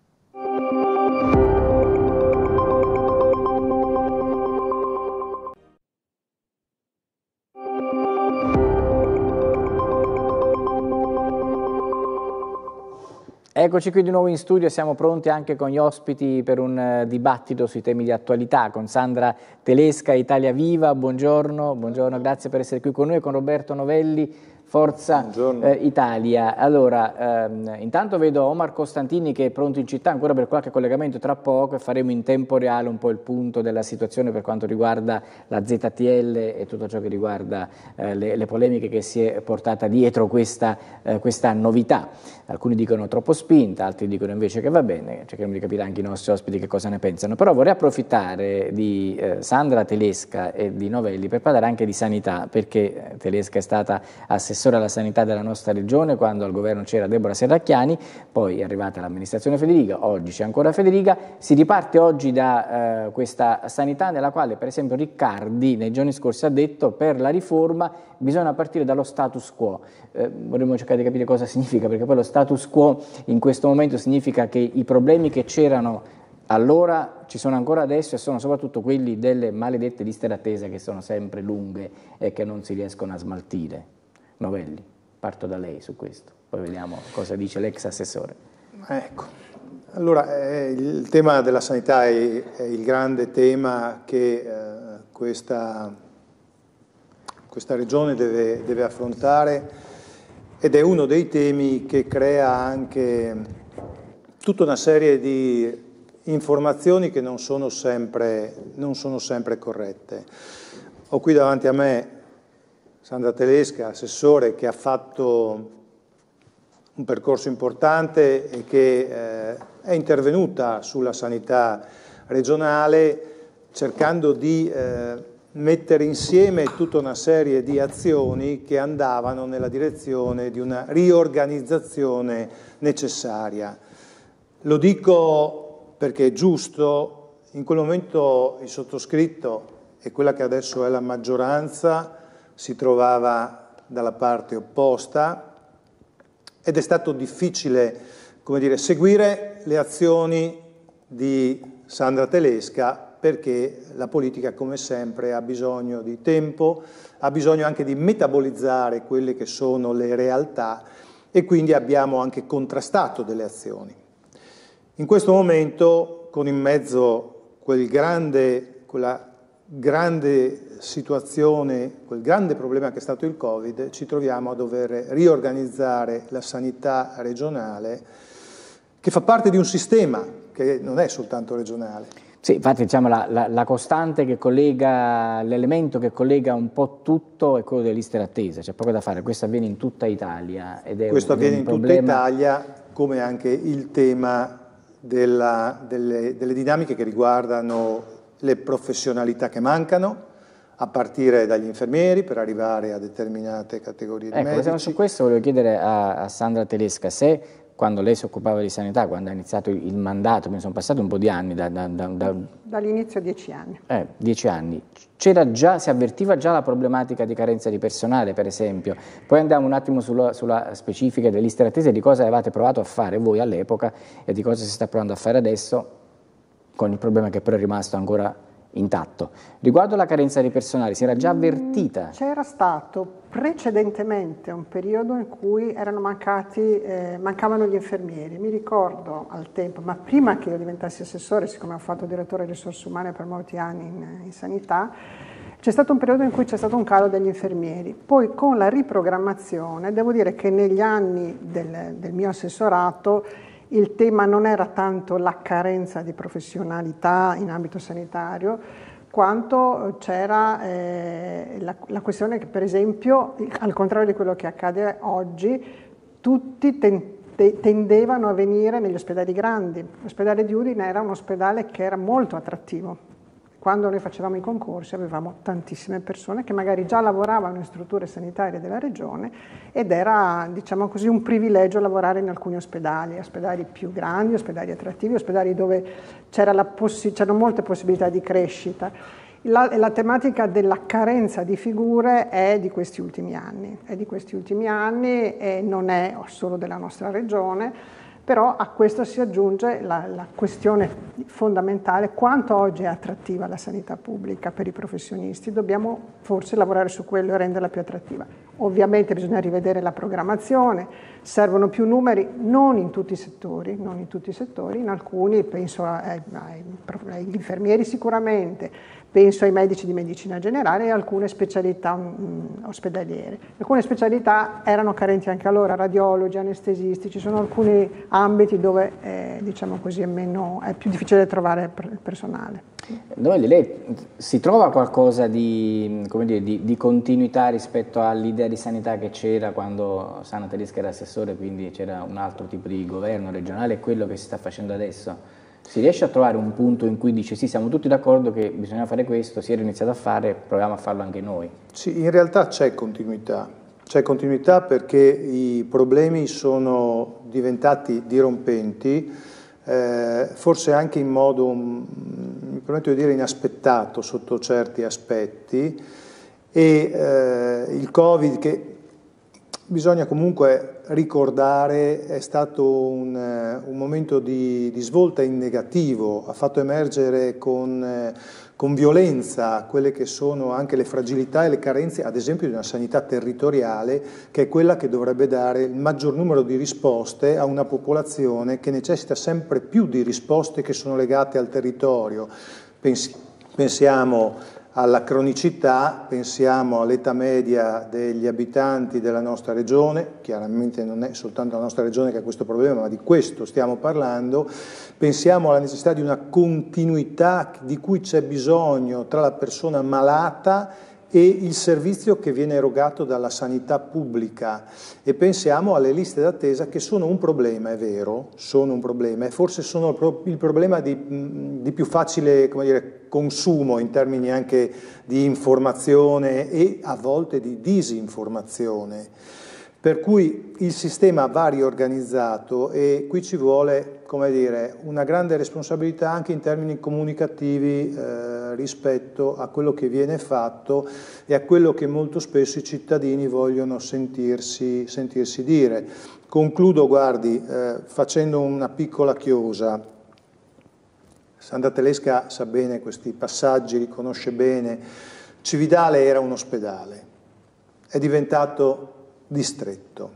Eccoci qui di nuovo in studio, siamo pronti anche con gli ospiti per un uh, dibattito sui temi di attualità, con Sandra Telesca, Italia Viva, buongiorno, buongiorno, grazie per essere qui con noi, con Roberto Novelli, Forza eh, Italia. Allora, ehm, intanto vedo Omar Costantini che è pronto in città ancora per qualche collegamento tra poco e faremo in tempo reale un po' il punto della situazione per quanto riguarda la Z T L e tutto ciò che riguarda eh, le, le polemiche che si è portata dietro questa, eh, questa novità. Alcuni dicono troppo spinta, altri dicono invece che va bene, cercheremo di capire anche i nostri ospiti che cosa ne pensano. Però vorrei approfittare di eh, Sandra Telesca e di Novelli per parlare anche di sanità, perché eh, Telesca è stata assessore alla sanità della nostra regione quando al governo c'era Deborah Serracchiani, poi è arrivata l'amministrazione Federica, oggi c'è ancora Federica. Si riparte oggi da eh, questa sanità nella quale per esempio Riccardi nei giorni scorsi ha detto per la riforma bisogna partire dallo status quo. Eh, vorremmo cercare di capire cosa significa, perché poi lo status quo in questo momento significa che i problemi che c'erano allora ci sono ancora adesso e sono soprattutto quelli delle maledette liste d'attesa che sono sempre lunghe e che non si riescono a smaltire. Novelli, parto da lei su questo, poi vediamo cosa dice l'ex assessore. Ecco, allora eh, il tema della sanità è, è il grande tema che eh, questa, questa regione deve, deve affrontare ed è uno dei temi che crea anche tutta una serie di informazioni che non sono sempre, non sono sempre corrette. Ho qui davanti a me Sandra Telesca, assessore, che ha fatto un percorso importante e che eh, è intervenuta sulla sanità regionale cercando di eh, mettere insieme tutta una serie di azioni che andavano nella direzione di una riorganizzazione necessaria. Lo dico perché è giusto, in quel momento il sottoscritto e quella che adesso è la maggioranza si trovava dalla parte opposta ed è stato difficile, come dire, seguire le azioni di Sandra Telesca perché la politica, come sempre, ha bisogno di tempo, ha bisogno anche di metabolizzare quelle che sono le realtà e quindi abbiamo anche contrastato delle azioni. In questo momento, con in mezzo quel grande, quella grande situazione, quel grande problema che è stato il Covid, ci troviamo a dover riorganizzare la sanità regionale che fa parte di un sistema che non è soltanto regionale. Sì, infatti diciamo la, la, la costante che collega, l'elemento che collega un po' tutto è quello delle liste d'attesa, c'è poco da fare, questo avviene in tutta Italia. Ed è questo un, avviene un in problema... tutta Italia, come anche il tema della, delle, delle dinamiche che riguardano le professionalità che mancano, a partire dagli infermieri per arrivare a determinate categorie di ecco, medici. Su questo volevo chiedere a, a Sandra Telesca se quando lei si occupava di sanità, quando ha iniziato il mandato, mi sono passati un po' di anni, da, da, da, da... dall'inizio dieci anni. Eh, dieci anni. C'era già, si avvertiva già la problematica di carenza di personale, per esempio. Poi andiamo un attimo sulla, sulla specifica delle liste d'attesa, di cosa avevate provato a fare voi all'epoca e di cosa si sta provando a fare adesso, con il problema che però è rimasto ancora intatto. Riguardo alla carenza di personale, si era già avvertita? C'era stato precedentemente un periodo in cui erano mancati, eh, mancavano gli infermieri. Mi ricordo al tempo, ma prima che io diventassi assessore, siccome ho fatto direttore risorse umane per molti anni in, in sanità, c'è stato un periodo in cui c'è stato un calo degli infermieri. Poi con la riprogrammazione, devo dire che negli anni del, del mio assessorato il tema non era tanto la carenza di professionalità in ambito sanitario, quanto c'era eh, la, la questione che, per esempio, al contrario di quello che accade oggi, tutti ten, te, tendevano a venire negli ospedali grandi. L'ospedale di Udine era un ospedale che era molto attrattivo. Quando noi facevamo i concorsi avevamo tantissime persone che magari già lavoravano in strutture sanitarie della regione ed era, diciamo così, un privilegio lavorare in alcuni ospedali, ospedali più grandi, ospedali attrattivi, ospedali dove c'erano molte possibilità di crescita. La, la tematica della carenza di figure è di questi ultimi anni, è di questi ultimi anni e non è solo della nostra regione. Però a questo si aggiunge la, la questione fondamentale: quanto oggi è attrattiva la sanità pubblica per i professionisti. Dobbiamo forse lavorare su quello e renderla più attrattiva. Ovviamente bisogna rivedere la programmazione, servono più numeri, non in tutti i settori, non in tutti i settori, in alcuni, penso ai, ai, agli infermieri sicuramente, penso ai medici di medicina generale e alcune specialità mh, ospedaliere. Alcune specialità erano carenti anche allora, radiologi, anestesisti, ci sono alcuni ambiti dove eh, diciamo così, è, meno, è più difficile trovare personale. Noeli, lei si trova qualcosa di, come dire, di, di continuità rispetto all'idea di sanità che c'era quando Sana Tedeschi era assessore, quindi c'era un altro tipo di governo regionale, e quello che si sta facendo adesso? Si riesce a trovare un punto in cui dice sì, siamo tutti d'accordo che bisogna fare questo, si era iniziato a fare, proviamo a farlo anche noi? Sì, in realtà c'è continuità. C'è continuità perché i problemi sono diventati dirompenti, eh, forse anche in modo, mi permetto di dire, inaspettato sotto certi aspetti, e eh, il Covid, che bisogna comunque ricordare, è stato un, un momento di, di svolta in negativo, ha fatto emergere con, con violenza quelle che sono anche le fragilità e le carenze, ad esempio di una sanità territoriale, che è quella che dovrebbe dare il maggior numero di risposte a una popolazione che necessita sempre più di risposte che sono legate al territorio. Pensi, pensiamo alla cronicità, pensiamo all'età media degli abitanti della nostra regione, chiaramente non è soltanto la nostra regione che ha questo problema, ma di questo stiamo parlando, pensiamo alla necessità di una continuità di cui c'è bisogno tra la persona malata e il servizio che viene erogato dalla sanità pubblica, e pensiamo alle liste d'attesa che sono un problema, è vero, sono un problema, e forse sono il problema di, di più facile, come dire, consumo in termini anche di informazione e a volte di disinformazione. Per cui il sistema va riorganizzato e qui ci vuole, come dire, una grande responsabilità anche in termini comunicativi eh, rispetto a quello che viene fatto e a quello che molto spesso i cittadini vogliono sentirsi, sentirsi dire. Concludo, guardi, eh, facendo una piccola chiosa. Sandra Telesca sa bene questi passaggi, li conosce bene. Cividale era un ospedale, è diventato distretto.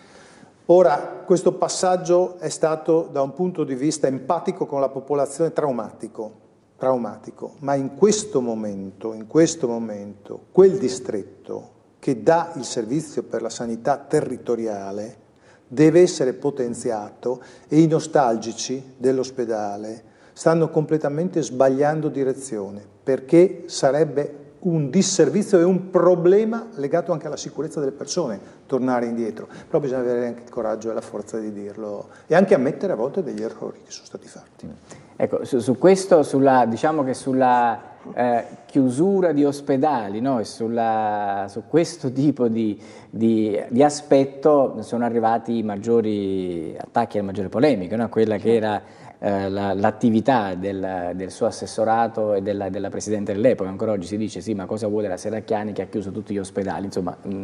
Ora, questo passaggio è stato da un punto di vista empatico con la popolazione traumatico, traumatico, ma in questo momento, in questo momento, quel distretto che dà il servizio per la sanità territoriale deve essere potenziato, e i nostalgici dell'ospedale stanno completamente sbagliando direzione, perché sarebbe un disservizio e un problema legato anche alla sicurezza delle persone tornare indietro, però bisogna avere anche il coraggio e la forza di dirlo e anche ammettere a volte degli errori che sono stati fatti. Ecco, su, su questo, sulla, diciamo che sulla eh, chiusura di ospedali, no? E sulla, su questo tipo di, di, di aspetto sono arrivati i maggiori attacchi e le maggiori polemiche, no? Quella che era eh, la, l'attività del, del suo assessorato e della, della Presidente dell'epoca. Ancora oggi si dice sì, ma cosa vuole la Serracchiani che ha chiuso tutti gli ospedali? Insomma, mh,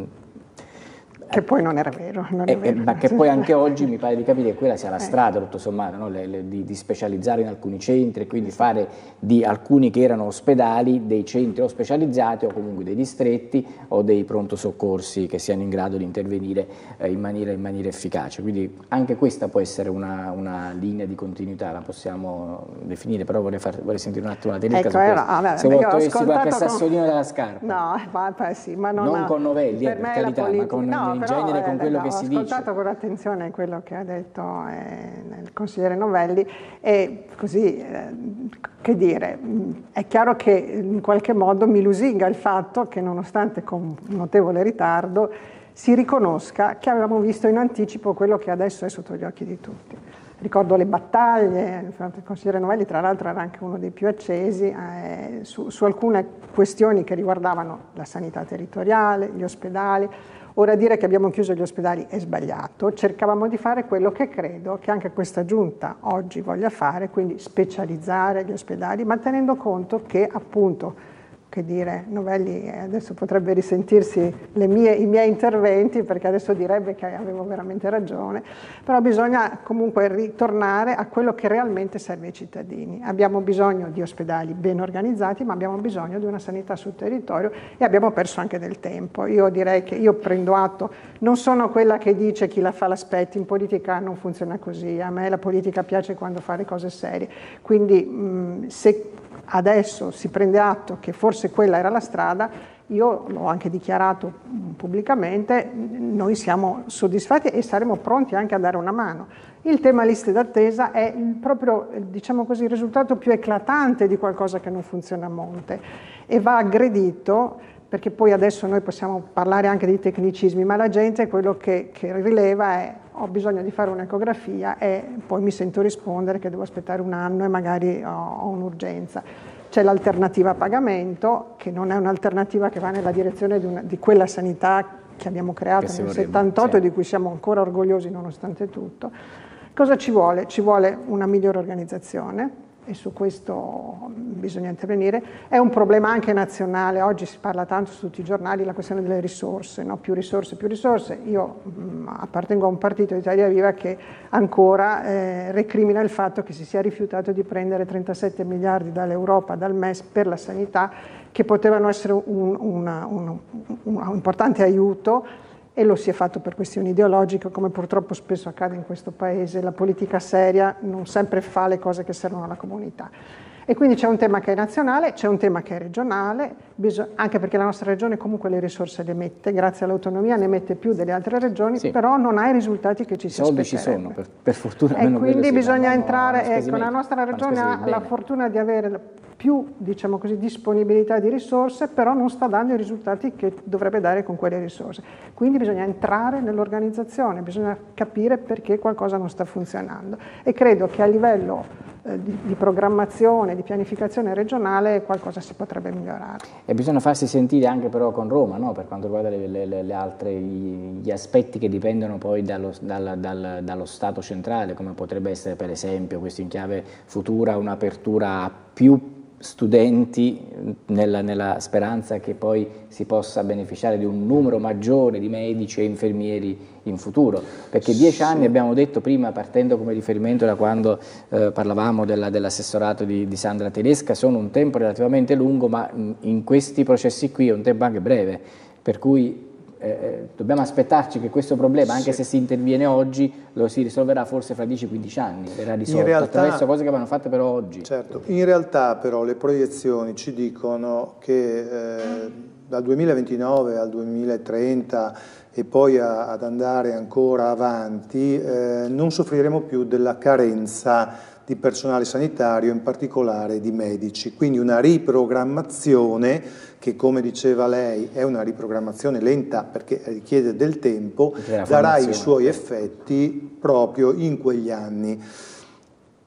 che poi non era vero, non è eh, vero. Ma che poi anche oggi mi pare di capire che quella sia la strada, tutto sommato, no? le, le, di, di specializzare in alcuni centri e quindi fare di alcuni che erano ospedali dei centri o specializzati o comunque dei distretti o dei pronto soccorsi che siano in grado di intervenire eh, in, maniera, in maniera efficace. Quindi anche questa può essere una, una linea di continuità, la possiamo definire, però vorrei, far, vorrei sentire un attimo la Tedesca ecco, su era, vabbè, se vuoi togliersi qualche con... sassolino dalla scarpa. No, ma, ma sì, ma non, non ha... con Novelli, per eh, me per carità, politica... ma con, no, in però, genere con eh, quello no, che si dice. Ho ascoltato con attenzione quello che ha detto eh, il consigliere Novelli e così, eh, che dire, è chiaro che in qualche modo mi lusinga il fatto che nonostante con un notevole ritardo si riconosca che avevamo visto in anticipo quello che adesso è sotto gli occhi di tutti. Ricordo le battaglie, il consigliere Novelli tra l'altro era anche uno dei più accesi eh, su, su alcune questioni che riguardavano la sanità territoriale, gli ospedali. Ora dire che abbiamo chiuso gli ospedali è sbagliato, cercavamo di fare quello che credo che anche questa giunta oggi voglia fare, quindi specializzare gli ospedali, ma tenendo conto che appunto, che dire, Novelli adesso potrebbe risentirsi le mie, i miei interventi perché adesso direbbe che avevo veramente ragione, però bisogna comunque ritornare a quello che realmente serve ai cittadini. Abbiamo bisogno di ospedali ben organizzati, ma abbiamo bisogno di una sanità sul territorio e abbiamo perso anche del tempo. Io direi che io prendo atto, non sono quella che dice chi la fa l'aspetti, in politica non funziona così, a me la politica piace quando fa le cose serie, quindi mh, se adesso si prende atto che forse quella era la strada, io l'ho anche dichiarato pubblicamente, noi siamo soddisfatti e saremo pronti anche a dare una mano. Il tema liste d'attesa è il proprio, diciamo così, il risultato più eclatante di qualcosa che non funziona a monte e va aggredito, perché poi adesso noi possiamo parlare anche di tecnicismi, ma la gente quello che, che rileva è ho bisogno di fare un'ecografia e poi mi sento rispondere che devo aspettare un anno e magari ho, ho un'urgenza. C'è l'alternativa a pagamento, che non è un'alternativa che va nella direzione di, una, di quella sanità che abbiamo creato nel settantotto sì. E di cui siamo ancora orgogliosi nonostante tutto. Cosa ci vuole? Ci vuole una migliore organizzazione e su questo bisogna intervenire. È un problema anche nazionale, oggi si parla tanto su tutti i giornali, la questione delle risorse, no? Più risorse, più risorse. Io mh, appartengo a un partito, Italia Viva, che ancora eh, recrimina il fatto che si sia rifiutato di prendere trentasette miliardi dall'Europa, dal M E S per la sanità, che potevano essere un, una, un, un, un importante aiuto, e lo si è fatto per questioni ideologiche, come purtroppo spesso accade in questo Paese. La politica seria non sempre fa le cose che servono alla comunità. E quindi c'è un tema che è nazionale, c'è un tema che è regionale, anche perché la nostra regione comunque le risorse le mette, grazie all'autonomia ne mette più delle altre regioni, sì. Però non ha i risultati che ci si aspetterebbe. I soldi ci sono, per, per fortuna. E quindi bisogna entrare, ecco, la nostra regione ha la fortuna di avere più, diciamo così, disponibilità di risorse, però non sta dando i risultati che dovrebbe dare con quelle risorse. Quindi bisogna entrare nell'organizzazione, bisogna capire perché qualcosa non sta funzionando. E credo che a livello eh, di, di programmazione, di pianificazione regionale, qualcosa si potrebbe migliorare. E bisogna farsi sentire anche però con Roma, no? Per quanto riguarda le, le, le altre, gli aspetti che dipendono poi dallo, dal, dal, dallo Stato centrale, come potrebbe essere per esempio, questo in chiave futura, un'apertura a più studenti nella, nella speranza che poi si possa beneficiare di un numero maggiore di medici e infermieri in futuro, perché dieci anni abbiamo detto prima, partendo come riferimento da quando eh, parlavamo della, dell'assessorato di, di Sandra Tedesca, sono un tempo relativamente lungo, ma mh, in questi processi qui è un tempo anche breve, per cui Eh, dobbiamo aspettarci che questo problema, anche sì. se si interviene oggi, lo si risolverà forse fra dieci quindici anni, verrà risolto realtà, attraverso cose che vanno fatte però oggi. Certo, in realtà però le proiezioni ci dicono che eh, dal duemilaventinove al duemilatrenta e poi a, ad andare ancora avanti eh, non soffriremo più della carenza di personale sanitario, in particolare di medici, quindi una riprogrammazione che, come diceva lei, è una riprogrammazione lenta perché richiede del tempo, darà i suoi effetti proprio in quegli anni.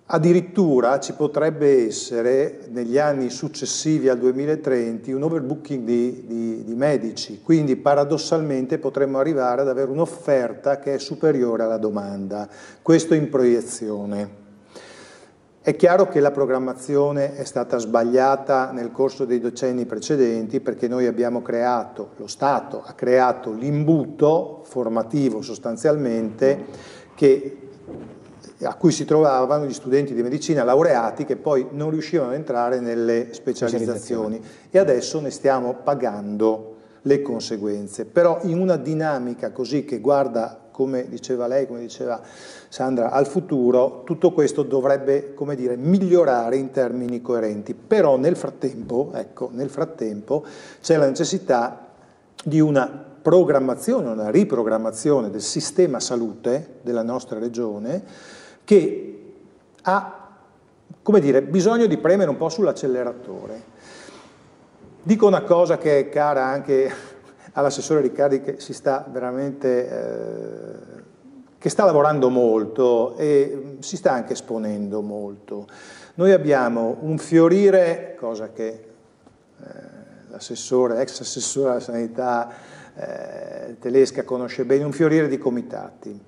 Addirittura ci potrebbe essere negli anni successivi al duemilatrenta un overbooking di, di, di medici, quindi paradossalmente potremmo arrivare ad avere un'offerta che è superiore alla domanda. Questo in proiezione. È chiaro che la programmazione è stata sbagliata nel corso dei decenni precedenti, perché noi abbiamo creato, lo Stato ha creato l'imbuto formativo sostanzialmente che a cui si trovavano gli studenti di medicina laureati che poi non riuscivano ad entrare nelle specializzazioni e adesso ne stiamo pagando le conseguenze. Però in una dinamica così che guarda, come diceva lei, come diceva Sandra, al futuro, tutto questo dovrebbe, come dire, migliorare in termini coerenti. Però nel frattempo, ecco, nel frattempo c'è la necessità di una programmazione, una riprogrammazione del sistema salute della nostra regione, che ha, come dire, bisogno di premere un po' sull'acceleratore. Dico una cosa che è cara anche all'assessore Riccardi, che si sta veramente, eh, che sta lavorando molto e si sta anche esponendo molto. Noi abbiamo un fiorire, cosa che eh, l'assessore, ex assessore alla sanità eh, Telesca conosce bene, un fiorire di comitati.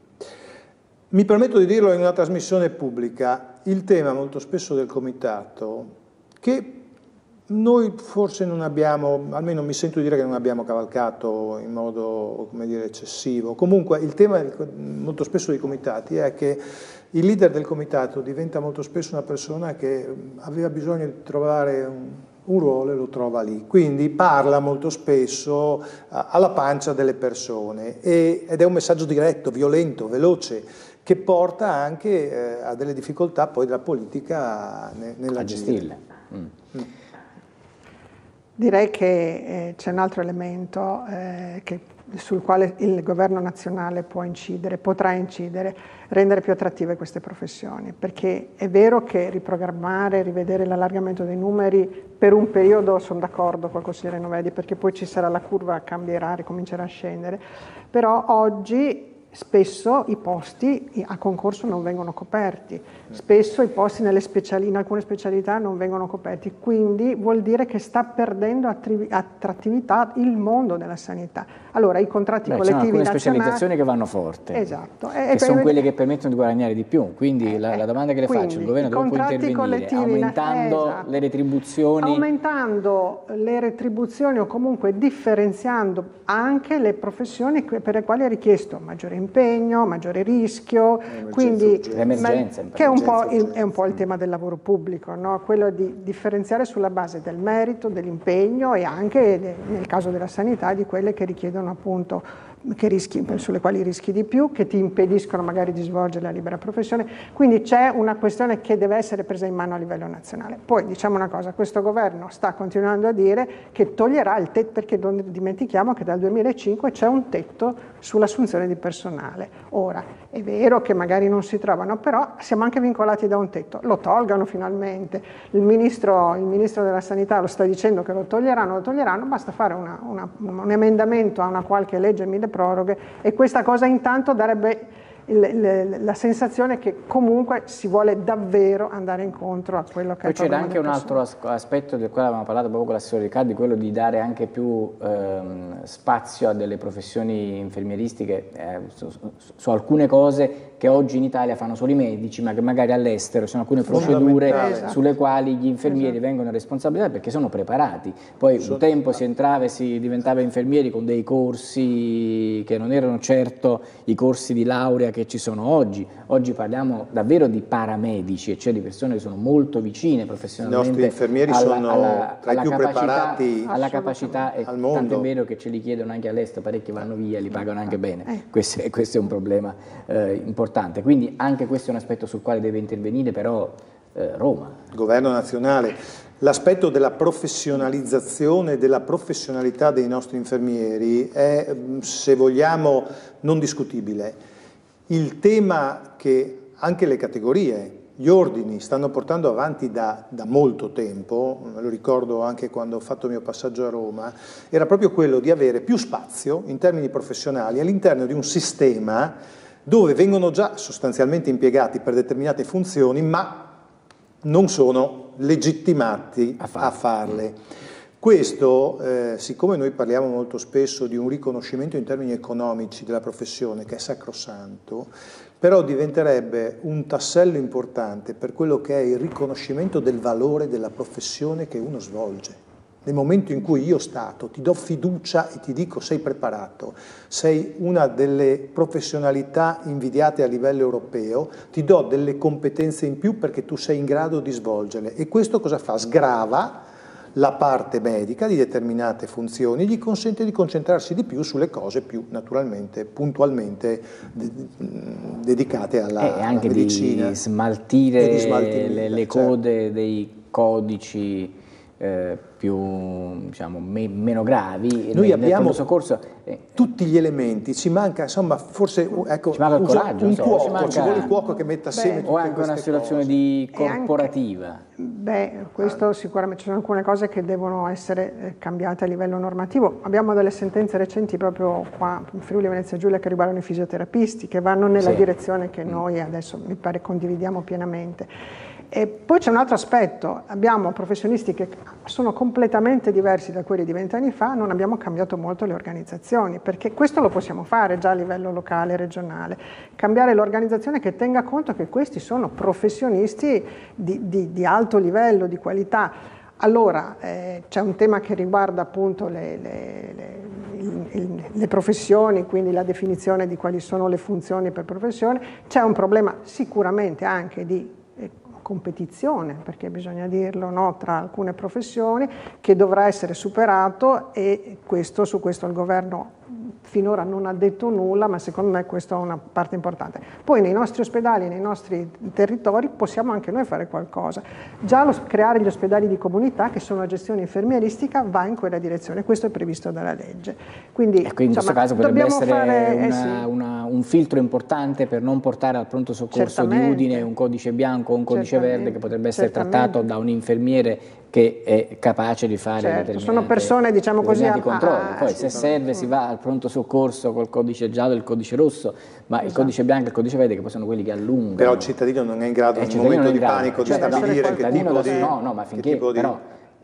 Mi permetto di dirlo in una trasmissione pubblica, il tema molto spesso del comitato, che noi forse non abbiamo, almeno mi sento dire che non abbiamo cavalcato in modo, come dire, eccessivo. Comunque il tema molto spesso dei comitati è che il leader del comitato diventa molto spesso una persona che aveva bisogno di trovare un, un ruolo e lo trova lì. Quindi parla molto spesso alla pancia delle persone e, ed è un messaggio diretto, violento, veloce, che porta anche eh, a delle difficoltà poi della politica ne, nella a gestirle. Mm. Mm. Direi che eh, c'è un altro elemento eh, che, sul quale il governo nazionale può incidere, potrà incidere, rendere più attrattive queste professioni, perché è vero che riprogrammare, rivedere l'allargamento dei numeri per un periodo, sono d'accordo col consigliere Novedi, perché poi ci sarà la curva, cambierà, ricomincerà a scendere, però oggi spesso i posti a concorso non vengono coperti, spesso i posti nelle speciali, in alcune specialità non vengono coperti, quindi vuol dire che sta perdendo attrattività il mondo della sanità. Allora i contratti Beh, collettivi nazionali... Ci sono alcune specializzazioni che vanno forte, esatto. che e sono per... quelle che permettono di guadagnare di più, quindi eh, la, la domanda che le quindi, faccio, il governo dove può intervenire? Aumentando esatto. le retribuzioni? Aumentando le retribuzioni o comunque differenziando anche le professioni per le quali è richiesto maggiore impegno, maggiore rischio, quindi l'emergenza, che è un, po' il, è un po' il tema del lavoro pubblico, no? Quello di differenziare sulla base del merito, dell'impegno e anche de, nel caso della sanità di quelle che richiedono appunto che rischi, sulle quali rischi di più, che ti impediscono magari di svolgere la libera professione, quindi c'è una questione che deve essere presa in mano a livello nazionale. Poi diciamo una cosa, questo governo sta continuando a dire che toglierà il tetto, perché non dimentichiamo che dal duemilacinque c'è un tetto sull'assunzione di personale. Ora, è vero che magari non si trovano, però siamo anche vincolati da un tetto, lo tolgano finalmente, il ministro, il ministro della Sanità lo sta dicendo che lo toglieranno, lo toglieranno, basta fare una, una, un emendamento a una qualche legge mille proroghe e questa cosa intanto darebbe il, il, la sensazione che comunque si vuole davvero andare incontro a quello che Poi è il c'era anche un altro aspetto del quale avevamo parlato proprio con l'assessore Riccardi, quello di dare anche più ehm, spazio a delle professioni infermieristiche eh, su, su, su alcune cose che oggi in Italia fanno solo i medici, ma che magari all'estero sono alcune procedure esatto. sulle quali gli infermieri esatto. vengono responsabilizzati perché sono preparati. Poi un tempo si entrava e si diventava infermieri con dei corsi che non erano certo i corsi di laurea che ci sono oggi. Oggi parliamo davvero di paramedici, e cioè di persone che sono molto vicine professionalmente. I nostri infermieri alla, sono alla, tra i più capacità, preparati alla capacità e al mondo. Tanto è vero che ce li chiedono anche all'estero, parecchi vanno via, li pagano anche bene. Eh. Questo, è, questo è un problema eh, importante. Quindi anche questo è un aspetto sul quale deve intervenire però eh, Roma. Governo nazionale. L'aspetto della professionalizzazione, della professionalità dei nostri infermieri è, se vogliamo, non discutibile. Il tema che anche le categorie, gli ordini stanno portando avanti da, da molto tempo, me lo ricordo anche quando ho fatto il mio passaggio a Roma, era proprio quello di avere più spazio in termini professionali all'interno di un sistema dove vengono già sostanzialmente impiegati per determinate funzioni, ma non sono legittimati a, far. a farle. Questo, eh, siccome noi parliamo molto spesso di un riconoscimento in termini economici della professione, che è sacrosanto, però diventerebbe un tassello importante per quello che è il riconoscimento del valore della professione che uno svolge. Nel momento in cui io Stato ti do fiducia e ti dico sei preparato, sei una delle professionalità invidiate a livello europeo, ti do delle competenze in più perché tu sei in grado di svolgerle. E questo cosa fa? Sgrava la parte medica di determinate funzioni, gli consente di concentrarsi di più sulle cose più naturalmente, puntualmente de dedicate alla, e anche alla medicina. Di smaltire, e di smaltire le, le code, certo, dei codici eh, più, diciamo, me, meno gravi. Noi nel, abbiamo nel soccorso, eh, tutti gli elementi, ci manca insomma forse ecco, ci manca il coraggio, un so, cuoco, ci, manca, ci vuole il cuoco che metta assieme tutte o anche una situazione cose. Di corporativa. Anche, beh, questo sicuramente, ci sono alcune cose che devono essere cambiate a livello normativo. Abbiamo delle sentenze recenti proprio qua in Friuli Venezia Giulia che riguardano i fisioterapisti, che vanno nella sì. direzione che noi adesso mi pare condividiamo pienamente. E poi c'è un altro aspetto, abbiamo professionisti che sono completamente diversi da quelli di vent'anni fa, non abbiamo cambiato molto le organizzazioni, perché questo lo possiamo fare già a livello locale, regionale, cambiare l'organizzazione che tenga conto che questi sono professionisti di, di, di alto livello, di qualità. Allora, eh, c'è un tema che riguarda appunto le, le, le, il, le professioni, quindi la definizione di quali sono le funzioni per professione, c'è un problema sicuramente anche di competizione, perché bisogna dirlo, no, tra alcune professioni, che dovrà essere superato, e questo, su questo il governo finora non ha detto nulla, ma secondo me questa è una parte importante. Poi nei nostri ospedali, nei nostri territori possiamo anche noi fare qualcosa. Già lo, creare gli ospedali di comunità, che sono a gestione infermieristica, va in quella direzione, questo è previsto dalla legge. Quindi, ecco, in insomma, questo caso potrebbe essere fare, una, eh sì. una, un filtro importante per non portare al pronto soccorso Certamente. di Udine un codice bianco o un codice Certamente. verde che potrebbe essere Certamente. trattato da un infermiere che è capace di fare certo, determinati, sono persone, diciamo così, a, controlli. Poi a, se serve si va al pronto soccorso col codice giallo e il codice rosso, ma esatto. il codice bianco e il codice verde che poi sono quelli che allungano. Però il cittadino non è in grado, in un momento di panico, di stabilire che tipo di... No, no, ma finché però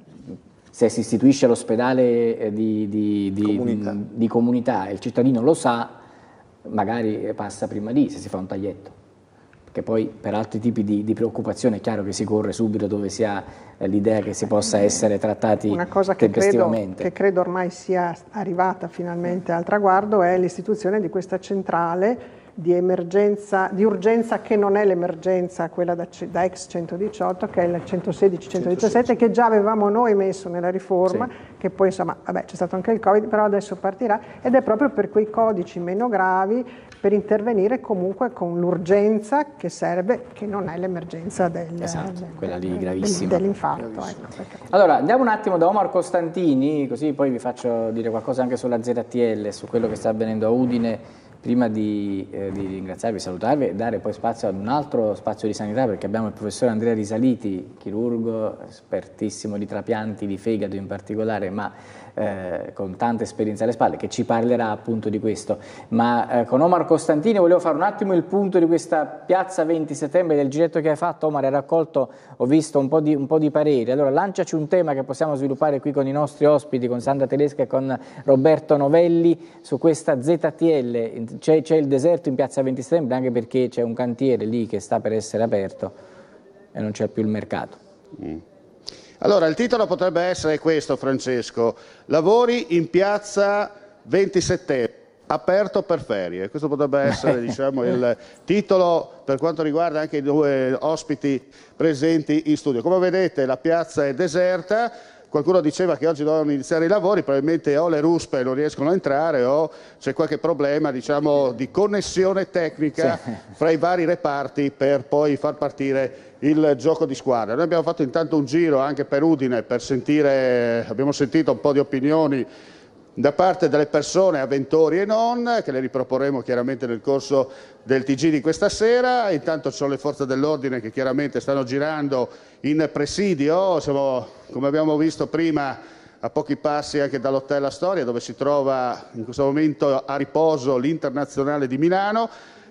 se si istituisce l'ospedale di, di, di, comunità. di comunità e il cittadino lo sa, magari passa prima di, se si fa un taglietto. Che poi per altri tipi di, di preoccupazione è chiaro che si corre subito dove si ha eh, l'idea che si possa essere trattati Una cosa che credo, tempestivamente. che credo ormai sia arrivata finalmente al traguardo è l'istituzione di questa centrale di emergenza, di urgenza che non è l'emergenza, quella da, da ex centodiciotto, che è il centosedici centodiciassette, che già avevamo noi messo nella riforma, sì. che poi insomma, vabbè, c'è stato anche il Covid, però adesso partirà, ed è proprio per quei codici meno gravi, per intervenire comunque con l'urgenza che serve, che non è l'emergenza del, esatto, del, quella lì del, gravissima. dell'infarto. Ecco, allora, andiamo un attimo da Omar Costantini, così poi vi faccio dire qualcosa anche sulla Z T L, su quello che sta avvenendo a Udine, prima di, eh, di ringraziarvi, salutarvi e dare poi spazio ad un altro spazio di sanità, perché abbiamo il professore Andrea Risaliti, chirurgo, espertissimo di trapianti di fegato in particolare, ma eh, con tanta esperienza alle spalle, che ci parlerà appunto di questo. Ma eh, con Omar Costantini volevo fare un attimo il punto di questa piazza venti settembre, del giretto che hai fatto. Omar, hai raccolto, ho visto un po' di, un po' di pareri, allora lanciaci un tema che possiamo sviluppare qui con i nostri ospiti, con Sandra Tedesca e con Roberto Novelli, su questa Z T L. C'è il deserto in piazza venti settembre anche perché c'è un cantiere lì che sta per essere aperto e non c'è più il mercato. Mm. Allora, il titolo potrebbe essere questo, Francesco: lavori in piazza venti settembre, aperto per ferie. Questo potrebbe essere diciamo, il titolo per quanto riguarda anche i due ospiti presenti in studio. Come vedete la piazza è deserta. Qualcuno diceva che oggi dovevano iniziare i lavori, probabilmente o le ruspe non riescono a entrare o c'è qualche problema diciamo, di connessione tecnica sì. fra i vari reparti per poi far partire il gioco di squadra. Noi abbiamo fatto intanto un giro anche per Udine per sentire, abbiamo sentito un po' di opinioni da parte delle persone, avventori e non, che le riproporremo chiaramente nel corso del T G di questa sera. Intanto ci sono le forze dell'ordine che chiaramente stanno girando in presidio, siamo, come abbiamo visto prima, a pochi passi anche dall'Hotel Astoria, dove si trova in questo momento a riposo l'Internazionale di Milano.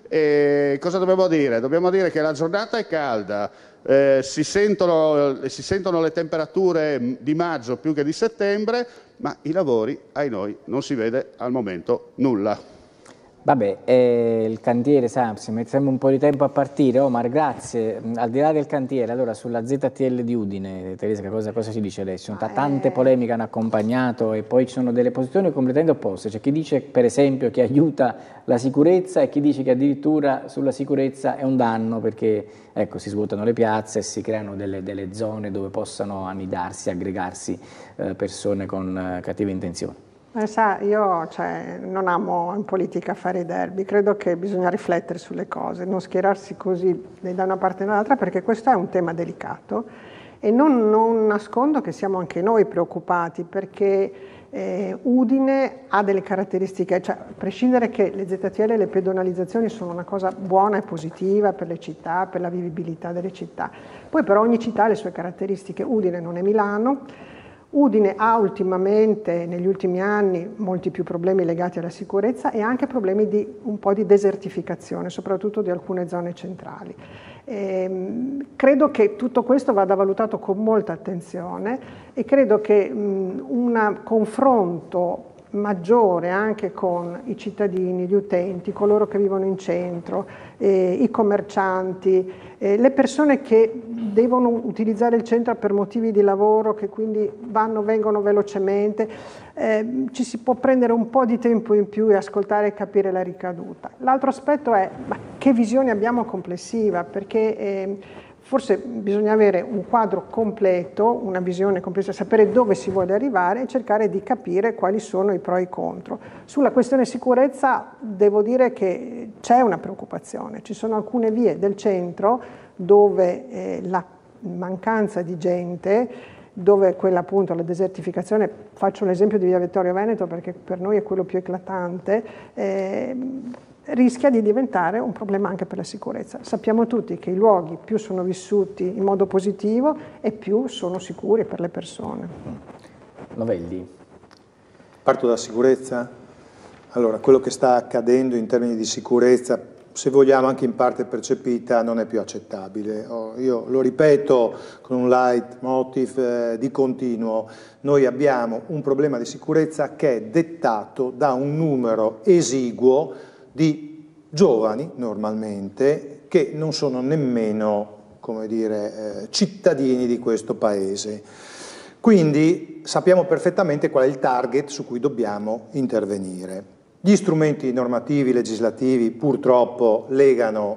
E cosa dobbiamo dire? Dobbiamo dire che la giornata è calda, eh, si, sentono, si sentono le temperature di maggio più che di settembre, ma i lavori, ai noi, non si vede al momento nulla. Vabbè, eh, il cantiere, Samsi, mettiamo un po' di tempo a partire. Omar, grazie. Al di là del cantiere, allora sulla Z T L di Udine, Teresa, cosa, cosa si dice adesso? Ah, tante eh... polemiche hanno accompagnato e poi ci sono delle posizioni completamente opposte. C'è chi dice, per esempio, che aiuta la sicurezza e chi dice che addirittura sulla sicurezza è un danno perché ecco, si svuotano le piazze e si creano delle, delle zone dove possano annidarsi, aggregarsi eh, persone con eh, cattive intenzioni. Eh, sa, io cioè, non amo in politica fare i derby, credo che bisogna riflettere sulle cose, non schierarsi così da una parte o dall'altra perché questo è un tema delicato e non, non nascondo che siamo anche noi preoccupati perché eh, Udine ha delle caratteristiche, cioè, a prescindere che le Z T L e le pedonalizzazioni sono una cosa buona e positiva per le città, per la vivibilità delle città, poi però ogni città ha le sue caratteristiche, Udine non è Milano. Udine ha ultimamente, negli ultimi anni, molti più problemi legati alla sicurezza e anche problemi di un po' di desertificazione, soprattutto di alcune zone centrali. E, credo che tutto questo vada valutato con molta attenzione e credo che mh, un confronto maggiore anche con i cittadini, gli utenti, coloro che vivono in centro, eh, i commercianti, eh, le persone che devono utilizzare il centro per motivi di lavoro, che quindi vanno, vengono velocemente, eh, ci si può prendere un po' di tempo in più e ascoltare e capire la ricaduta. L'altro aspetto è ma che visione abbiamo complessiva, perché eh, forse bisogna avere un quadro completo, una visione complessa, sapere dove si vuole arrivare e cercare di capire quali sono i pro e i contro. Sulla questione sicurezza devo dire che c'è una preoccupazione, ci sono alcune vie del centro dove eh, la mancanza di gente, dove quella appunto la desertificazione, faccio l'esempio di via Vittorio Veneto perché per noi è quello più eclatante, eh, rischia di diventare un problema anche per la sicurezza. Sappiamo tutti che i luoghi più sono vissuti in modo positivo e più sono sicuri per le persone. Novelli. Parto dalla sicurezza. Allora, quello che sta accadendo in termini di sicurezza, se vogliamo anche in parte percepita, non è più accettabile. Oh, io lo ripeto con un leitmotiv eh, di continuo, noi abbiamo un problema di sicurezza che è dettato da un numero esiguo di giovani, normalmente, che non sono nemmeno, come dire, eh, cittadini di questo paese. Quindi sappiamo perfettamente qual è il target su cui dobbiamo intervenire. Gli strumenti normativi, legislativi, purtroppo legano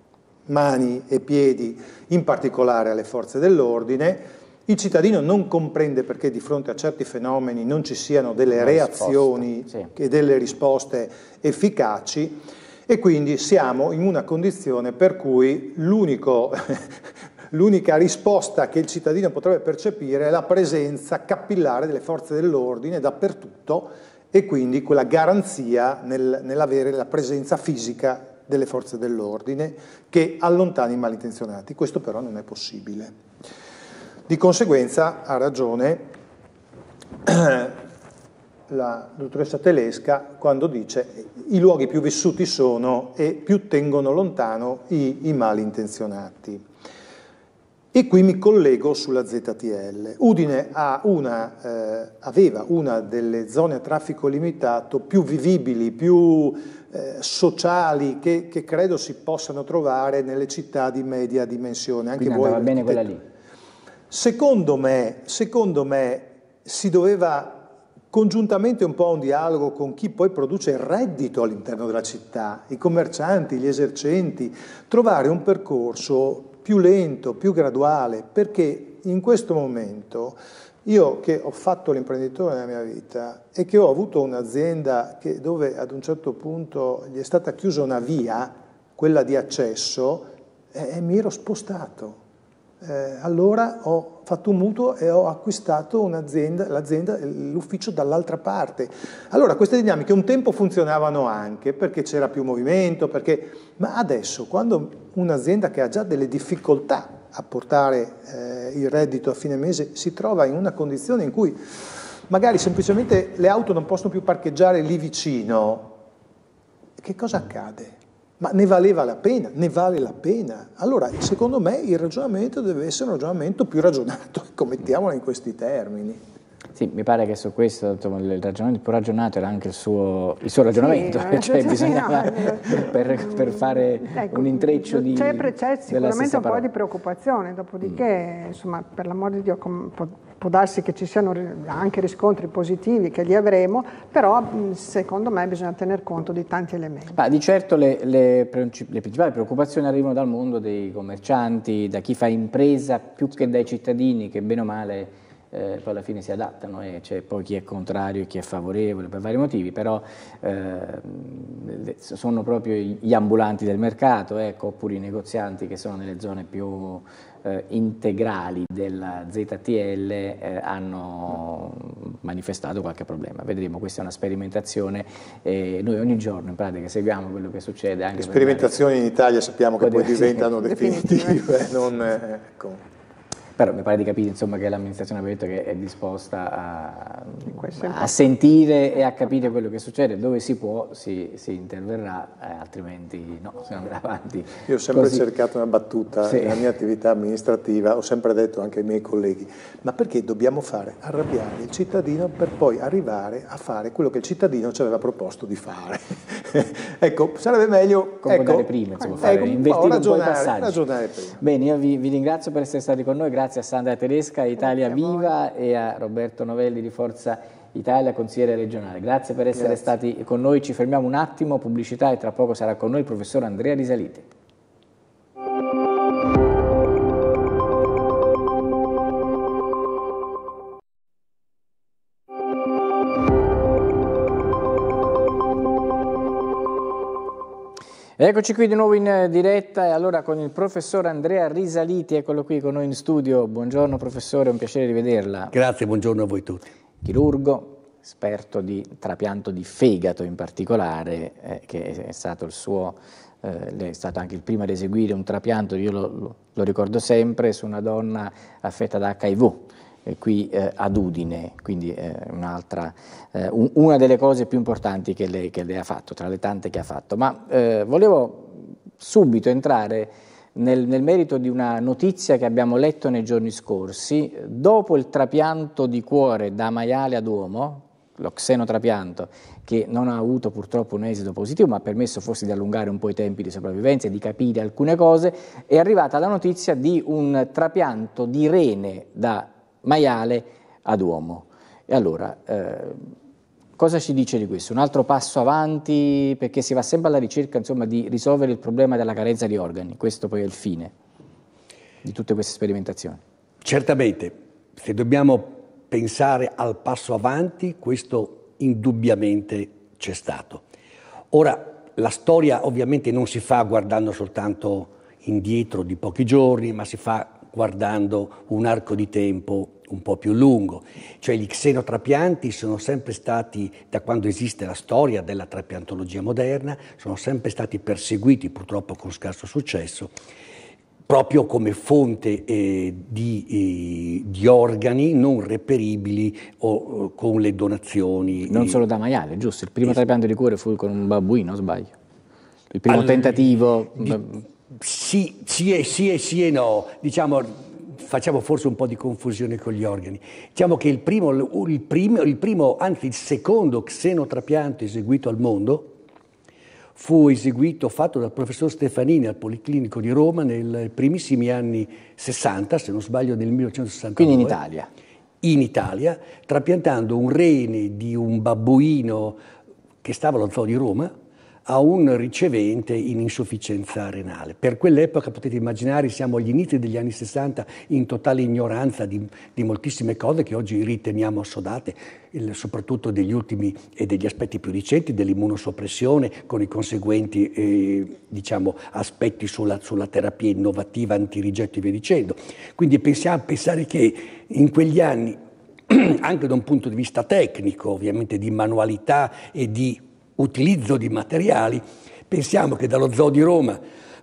mani e piedi, in particolare alle forze dell'ordine. Il cittadino non comprende perché di fronte a certi fenomeni non ci siano delle reazioni sì. e delle risposte efficaci e quindi siamo in una condizione per cui l'unico, l'unica risposta che il cittadino potrebbe percepire è la presenza capillare delle forze dell'ordine dappertutto e quindi quella garanzia nel, nell'avere la presenza fisica delle forze dell'ordine che allontani i malintenzionati. Questo però non è possibile. Di conseguenza ha ragione la dottoressa Telesca quando dice i luoghi più vissuti sono e più tengono lontano i, i malintenzionati. E qui mi collego sulla Z T L. Udine ha una, eh, aveva una delle zone a traffico limitato più vivibili, più eh, sociali che, che credo si possano trovare nelle città di media dimensione. Anche Quindi voi andava bene quella lì. Secondo me, secondo me si doveva congiuntamente un po' un dialogo con chi poi produce il reddito all'interno della città, i commercianti, gli esercenti, trovare un percorso più lento, più graduale, perché in questo momento io che ho fatto l'imprenditore nella mia vita e che ho avuto un'azienda che, dove ad un certo punto gli è stata chiusa una via, quella di accesso, e mi ero spostato. Eh, allora ho fatto un mutuo e ho acquistato un'azienda, l'azienda, l'ufficio dall'altra parte. Allora queste dinamiche un tempo funzionavano anche perché c'era più movimento, perché... ma adesso quando un'azienda che ha già delle difficoltà a portare eh, il reddito a fine mese si trova in una condizione in cui magari semplicemente le auto non possono più parcheggiare lì vicino, che cosa accade? Ma ne valeva la pena? Ne vale la pena? Allora, secondo me il ragionamento deve essere un ragionamento più ragionato, ecco, mettiamolo in questi termini. Sì, mi pare che su questo insomma, il ragionamento più ragionato era anche il suo, il suo ragionamento, sì, cioè sì, bisognava no, per, per fare ecco, un intreccio di c'è, c'è sicuramente un parola. po' di preoccupazione, dopodiché mm. insomma, per l'amor di Dio può darsi che ci siano anche riscontri positivi che li avremo, però secondo me bisogna tener conto di tanti elementi. Ma di certo le, le, le principali preoccupazioni arrivano dal mondo dei commercianti, da chi fa impresa più che dai cittadini che bene o male Eh, poi alla fine si adattano e c'è poi chi è contrario e chi è favorevole per vari motivi, però eh, sono proprio gli ambulanti del mercato, ecco, oppure i negozianti che sono nelle zone più eh, integrali della Z T L eh, hanno manifestato qualche problema. Vedremo, questa è una sperimentazione e noi ogni giorno in pratica seguiamo quello che succede. Anche le sperimentazioni in Italia sappiamo che poi diventano definitive, definitive. non, eh, ecco. Però mi pare di capire insomma, che l'amministrazione ha detto che è disposta a, a sentire e a capire quello che succede, dove si può si, si interverrà, eh, altrimenti no, si andrà avanti. Io ho sempre così. cercato una battuta sì. nella mia attività amministrativa, ho sempre detto anche ai miei colleghi, ma perché dobbiamo fare arrabbiare il cittadino per poi arrivare a fare quello che il cittadino ci aveva proposto di fare? Ecco, sarebbe meglio concordare ecco, prima, insomma, fare, ecco, invertire un po' i ragionare, passaggi. ragionare prima. Bene, io vi, vi ringrazio per essere stati con noi, grazie a Sandra Tedesca, Italia Viva, e a Roberto Novelli di Forza Italia, consigliere regionale. Grazie per essere grazie. stati con noi, ci fermiamo un attimo, pubblicità, e tra poco sarà con noi il professor Andrea Risaliti. Eccoci qui di nuovo in diretta e allora con il professor Andrea Risaliti, eccolo qui con noi in studio. Buongiorno professore, è un piacere rivederla. Grazie, buongiorno a voi tutti. Chirurgo, esperto di trapianto di fegato in particolare, eh, che è stato il suo, eh, è stato anche il primo ad eseguire un trapianto, io lo, lo, lo ricordo sempre, su una donna affetta da H I V. Qui eh, ad Udine, quindi eh, un'altra, eh, un, una delle cose più importanti che lei, che lei ha fatto, tra le tante che ha fatto. Ma eh, volevo subito entrare nel, nel merito di una notizia che abbiamo letto nei giorni scorsi. Dopo il trapianto di cuore da maiale ad uomo, lo xenotrapianto, che non ha avuto purtroppo un esito positivo, ma ha permesso forse di allungare un po' i tempi di sopravvivenza e di capire alcune cose, è arrivata la notizia di un trapianto di rene da maiale ad uomo. E allora, eh, cosa ci dice di questo? Un altro passo avanti, perché si va sempre alla ricerca, insomma, di risolvere il problema della carenza di organi. Questo poi è il fine di tutte queste sperimentazioni. Certamente, se dobbiamo pensare al passo avanti, questo indubbiamente c'è stato. Ora, la storia ovviamente non si fa guardando soltanto indietro di pochi giorni, ma si fa guardando un arco di tempo un po' più lungo. Cioè gli xenotrapianti sono sempre stati, da quando esiste la storia della trapiantologia moderna, sono sempre stati perseguiti, purtroppo con scarso successo, proprio come fonte eh, di, eh, di organi non reperibili o, o con le donazioni. Non solo da maiale, giusto? Il primo es- trapianto di cuore fu con un babbuino, sbaglio? Il primo All... tentativo... Di... Sì, sì e sì e sì e no, diciamo, facciamo forse un po' di confusione con gli organi. Diciamo che il primo, il primo, il primo anzi il secondo xenotrapianto eseguito al mondo fu eseguito, fatto dal professor Stefanini al Policlinico di Roma nei primissimi anni sessanta, se non sbaglio nel millenovecentosessantadue. Quindi in Italia? In Italia, trapiantando un rene di un babbuino che stava allo zoo di Roma a un ricevente in insufficienza renale. Per quell'epoca, potete immaginare, siamo agli inizi degli anni sessanta, in totale ignoranza di, di moltissime cose che oggi riteniamo assodate, il, soprattutto degli ultimi e degli aspetti più recenti dell'immunosoppressione, con i conseguenti eh, diciamo, aspetti sulla, sulla terapia innovativa, antirigetto e via dicendo. Quindi pensiamo, pensare che in quegli anni, anche da un punto di vista tecnico, ovviamente di manualità e di utilizzo di materiali, pensiamo che dallo zoo di Roma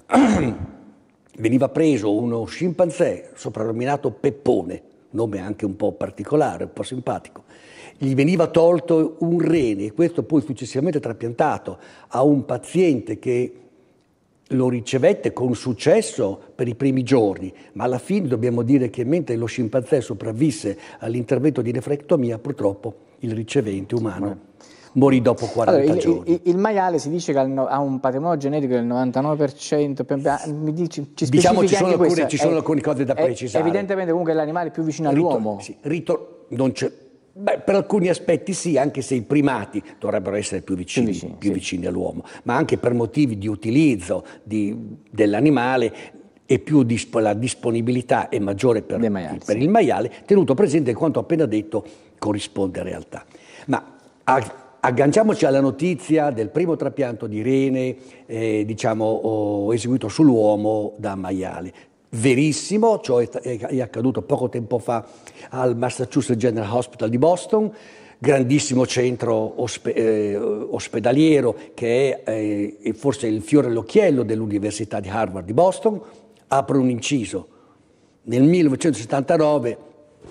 veniva preso uno scimpanzé soprannominato Peppone, nome anche un po' particolare, un po' simpatico, gli veniva tolto un rene, e questo poi successivamente trapiantato a un paziente che lo ricevette con successo per i primi giorni, ma alla fine dobbiamo dire che mentre lo scimpanzé sopravvisse all'intervento di nefrectomia, purtroppo il ricevente umano morì dopo quaranta allora, il, giorni. Il, il maiale si dice che ha un patrimonio genetico del novantanove per cento, mi dici, ci diciamo ci sono, alcune, ci sono è, alcune cose da è, precisare. Evidentemente comunque è l'animale più vicino all'uomo. Sì, ritor- non c'è, beh, per alcuni aspetti sì, anche se i primati dovrebbero essere più vicini, più vicini, più sì. vicini all'uomo, ma anche per motivi di utilizzo di, dell'animale e più disp- la disponibilità è maggiore per, maiali, per sì. il maiale, tenuto presente che quanto appena detto corrisponde a realtà. Ma a, agganciamoci alla notizia del primo trapianto di rene eh, diciamo, oh, eseguito sull'uomo da maiale. Verissimo, ciò è, è accaduto poco tempo fa al Massachusetts General Hospital di Boston, grandissimo centro ospe, eh, ospedaliero che è eh, forse il fiore all'occhiello dell'Università di Harvard di Boston. Apro un inciso. Nel millenovecentosettantanove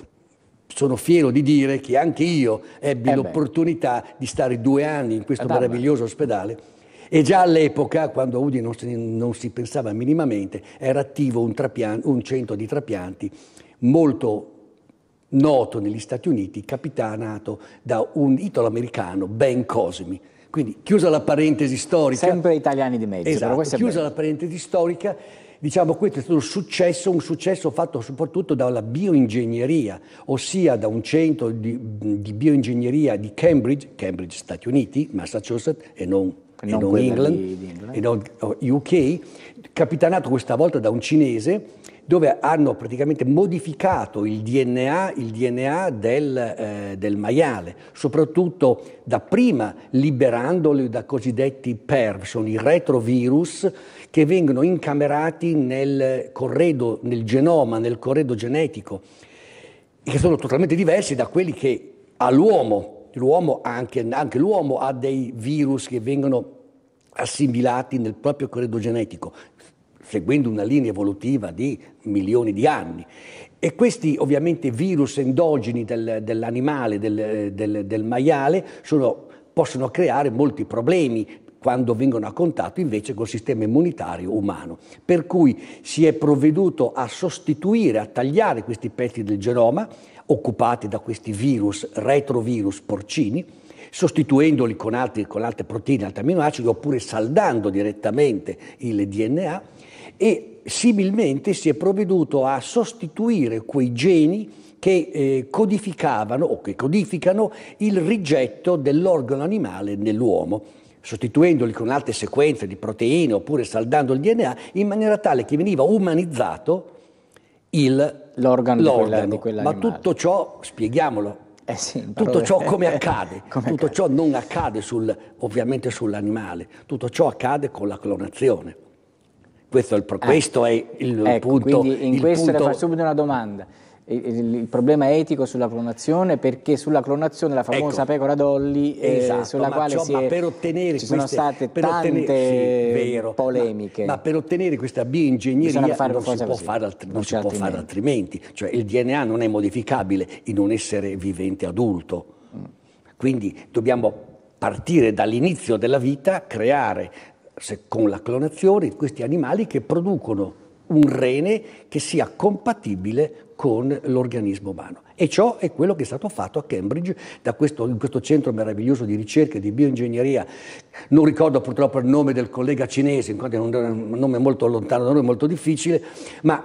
sono fiero di dire che anche io ebbi eh l'opportunità di stare due anni in questo meraviglioso ospedale e già all'epoca, quando a Udine non si, non si pensava minimamente, era attivo un, trapian- un centro di trapianti molto noto negli Stati Uniti, capitanato da un italo-americano, Ben Cosimi. Quindi, chiusa la parentesi storica... Sempre italiani di mezzo. Esatto, però chiusa la parentesi storica... Diciamo questo è stato un successo, un successo fatto soprattutto dalla bioingegneria, ossia da un centro di, di bioingegneria di Cambridge, Cambridge Stati Uniti, Massachusetts e non, e non, e non England, di, di England, e non U K, capitanato questa volta da un cinese, dove hanno praticamente modificato il D N A, il D N A del, eh, del maiale, soprattutto dapprima liberandoli da cosiddetti P E R V, sono i retrovirus che vengono incamerati nel corredo, nel genoma, nel corredo genetico, e che sono totalmente diversi da quelli che ha l'uomo. L'uomo anche, anche l'uomo ha dei virus che vengono assimilati nel proprio corredo genetico, seguendo una linea evolutiva di milioni di anni. E questi ovviamente virus endogeni del, dell'animale, del, del, del maiale, sono, possono creare molti problemi quando vengono a contatto invece col sistema immunitario umano. Per cui si è provveduto a sostituire, a tagliare questi pezzi del genoma occupati da questi virus, retrovirus porcini, sostituendoli con, altri, con altre proteine, altri aminoacidi, oppure saldando direttamente il D N A, e similmente si è provveduto a sostituire quei geni che eh, codificavano o che codificano il rigetto dell'organo animale nell'uomo, sostituendoli con altre sequenze di proteine oppure saldando il D N A in maniera tale che veniva umanizzato il, l'organo, l'organo. Di quella, di Ma tutto ciò, spieghiamolo, eh sì, tutto ciò come accade? come tutto accade? Ciò non accade sul, ovviamente sull'animale, tutto ciò accade con la clonazione. Questo è il, questo eh, è il ecco, punto. Quindi in il questo punto... le faccio subito una domanda. Il, il, il problema etico sulla clonazione, perché sulla clonazione la famosa ecco, pecora Dolly, esatto, eh, sulla ma quale ciò, si è, ma per ottenere ci queste, sono state per tante ottenere, sì, vero, polemiche. Ma, ma per ottenere questa bioingegneria non, si può, fare, altri, non non si può fare altrimenti. Cioè il D N A non è modificabile in un essere vivente adulto. Mm. Quindi dobbiamo partire dall'inizio della vita, creare se, con la clonazione questi animali che producono un rene che sia compatibile con l'organismo umano. E ciò è quello che è stato fatto a Cambridge, da questo, in questo centro meraviglioso di ricerca e di bioingegneria. Non ricordo purtroppo il nome del collega cinese, in quanto è un nome molto lontano da noi, molto difficile, ma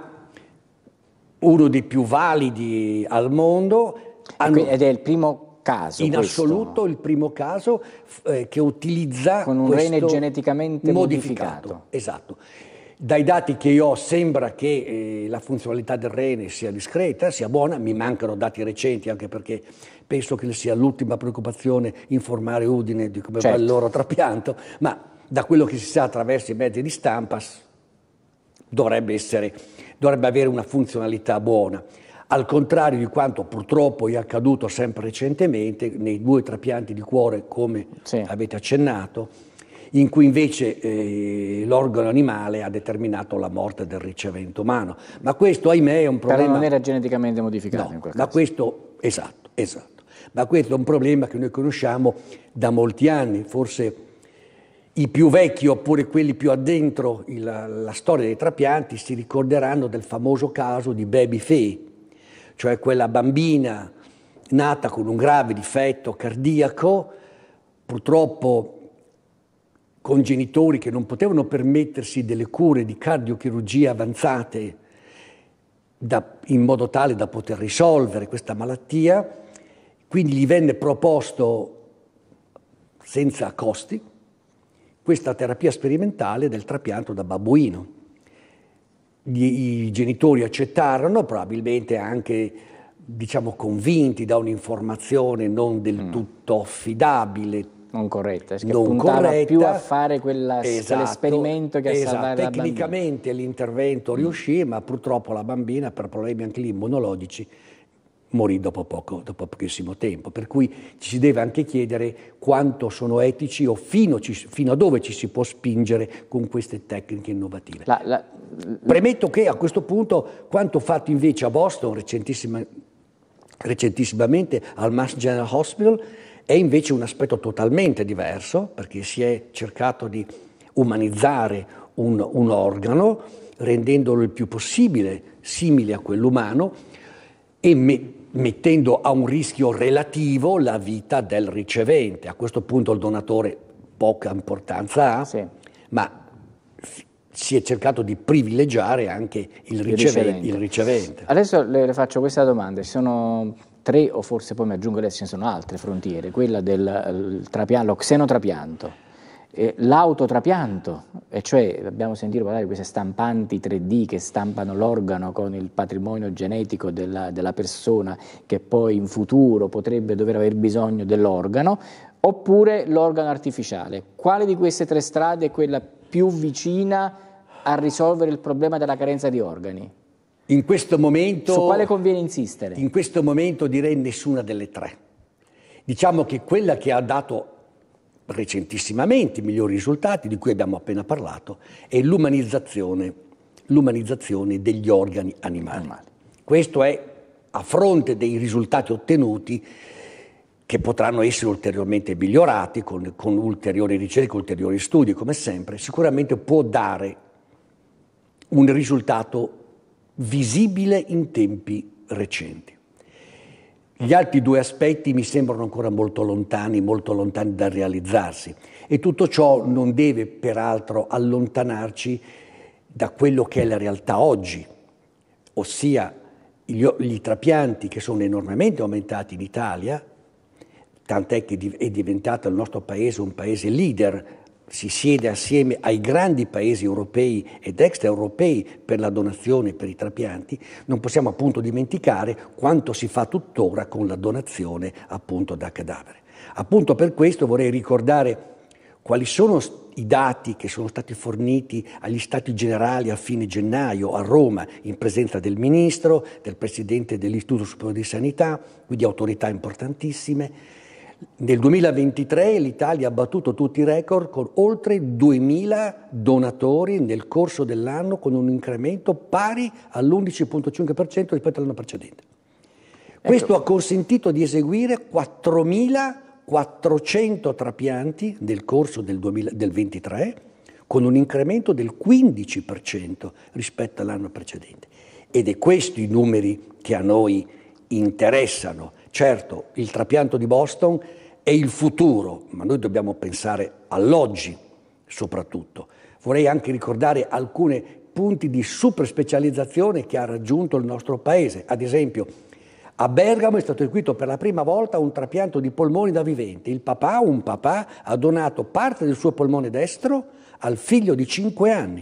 uno dei più validi al mondo. Hanno, ed è il primo caso. In questo. assoluto il primo caso eh, che utilizza con un rene geneticamente modificato. modificato. Esatto. Dai dati che io ho sembra che eh, la funzionalità del rene sia discreta, sia buona, mi mancano dati recenti anche perché penso che sia l'ultima preoccupazione informare Udine di come certo. va il loro trapianto, ma da quello che si sa attraverso i mezzi di stampa dovrebbe essere, dovrebbe avere una funzionalità buona. Al contrario di quanto purtroppo è accaduto sempre recentemente nei due trapianti di cuore, come sì. avete accennato, in cui invece eh, l'organo animale ha determinato la morte del ricevente umano. Ma questo, ahimè, è un problema... Però non era geneticamente modificato no, in quel ma caso. questo, esatto, esatto. Ma questo è un problema che noi conosciamo da molti anni. Forse I più vecchi oppure quelli più addentro la, la storia dei trapianti si ricorderanno del famoso caso di Baby Faye, cioè quella bambina nata con un grave difetto cardiaco, purtroppo con genitori che non potevano permettersi delle cure di cardiochirurgia avanzate da, in modo tale da poter risolvere questa malattia, quindi gli venne proposto senza costi questa terapia sperimentale del trapianto da babbuino. Gli, I genitori accettarono, probabilmente anche, diciamo, convinti da un'informazione non del mm. tutto affidabile, non corretta, che non puntava corretta, più a fare quella, esatto, quell'esperimento che a esatto, salvare la bambina. Tecnicamente l'intervento riuscì, ma purtroppo la bambina, per problemi anche lì immunologici, morì dopo, poco, dopo pochissimo tempo, per cui ci si deve anche chiedere quanto sono etici o fino, ci, fino a dove ci si può spingere con queste tecniche innovative. La, la, la... Premetto che a questo punto quanto fatto invece a Boston recentissima, recentissimamente al Mass General Hospital è invece un aspetto totalmente diverso, perché si è cercato di umanizzare un, un organo rendendolo il più possibile simile a quello umano e me, mettendo a un rischio relativo la vita del ricevente. A questo punto il donatore poca importanza ha, sì. ma si è cercato di privilegiare anche il ricevente. Il ricevente. Adesso le, le faccio questa domanda, ci sono tre o forse poi mi aggiungo adesso ce ne sono altre frontiere, quella del trapianto, lo xenotrapianto, eh, l'autotrapianto, e cioè abbiamo sentito parlare di queste stampanti tre D che stampano l'organo con il patrimonio genetico della, della persona che poi in futuro potrebbe dover aver bisogno dell'organo, oppure l'organo artificiale. Quale di queste tre strade è quella più vicina a risolvere il problema della carenza di organi? In questo momento, su quale conviene insistere? In questo momento direi nessuna delle tre. Diciamo che quella che ha dato recentissimamente i migliori risultati, di cui abbiamo appena parlato, è l'umanizzazione, l'umanizzazione degli organi animali. animali. Questo è a fronte dei risultati ottenuti che potranno essere ulteriormente migliorati con, con ulteriori ricerche, ulteriori studi, come sempre, sicuramente può dare un risultato visibile in tempi recenti. Gli altri due aspetti mi sembrano ancora molto lontani, molto lontani da realizzarsi, e tutto ciò non deve peraltro allontanarci da quello che è la realtà oggi, ossia gli, gli trapianti che sono enormemente aumentati in Italia, tant'è che è diventato il nostro paese un paese leader, si siede assieme ai grandi paesi europei ed extraeuropei per la donazione per i trapianti. Non possiamo appunto dimenticare quanto si fa tuttora con la donazione appunto da cadavere. Appunto per questo vorrei ricordare quali sono i dati che sono stati forniti agli Stati Generali a fine gennaio a Roma in presenza del Ministro, del Presidente dell'Istituto Superiore di Sanità, quindi autorità importantissime. Nel duemilaventitré l'Italia ha battuto tutti i record con oltre duemila donatori nel corso dell'anno, con un incremento pari all'undici virgola cinque per cento rispetto all'anno precedente. Questo ecco. ha consentito di eseguire quattromilaquattrocento trapianti nel corso del duemilaventitré, con un incremento del quindici per cento rispetto all'anno precedente. Ed è questi i numeri che a noi interessano. Certo, il trapianto di Boston è il futuro, ma noi dobbiamo pensare all'oggi soprattutto. Vorrei anche ricordare alcuni punti di super specializzazione che ha raggiunto il nostro paese. Ad esempio, a Bergamo è stato eseguito per la prima volta un trapianto di polmoni da vivente. Il papà, un papà, ha donato parte del suo polmone destro al figlio di cinque anni.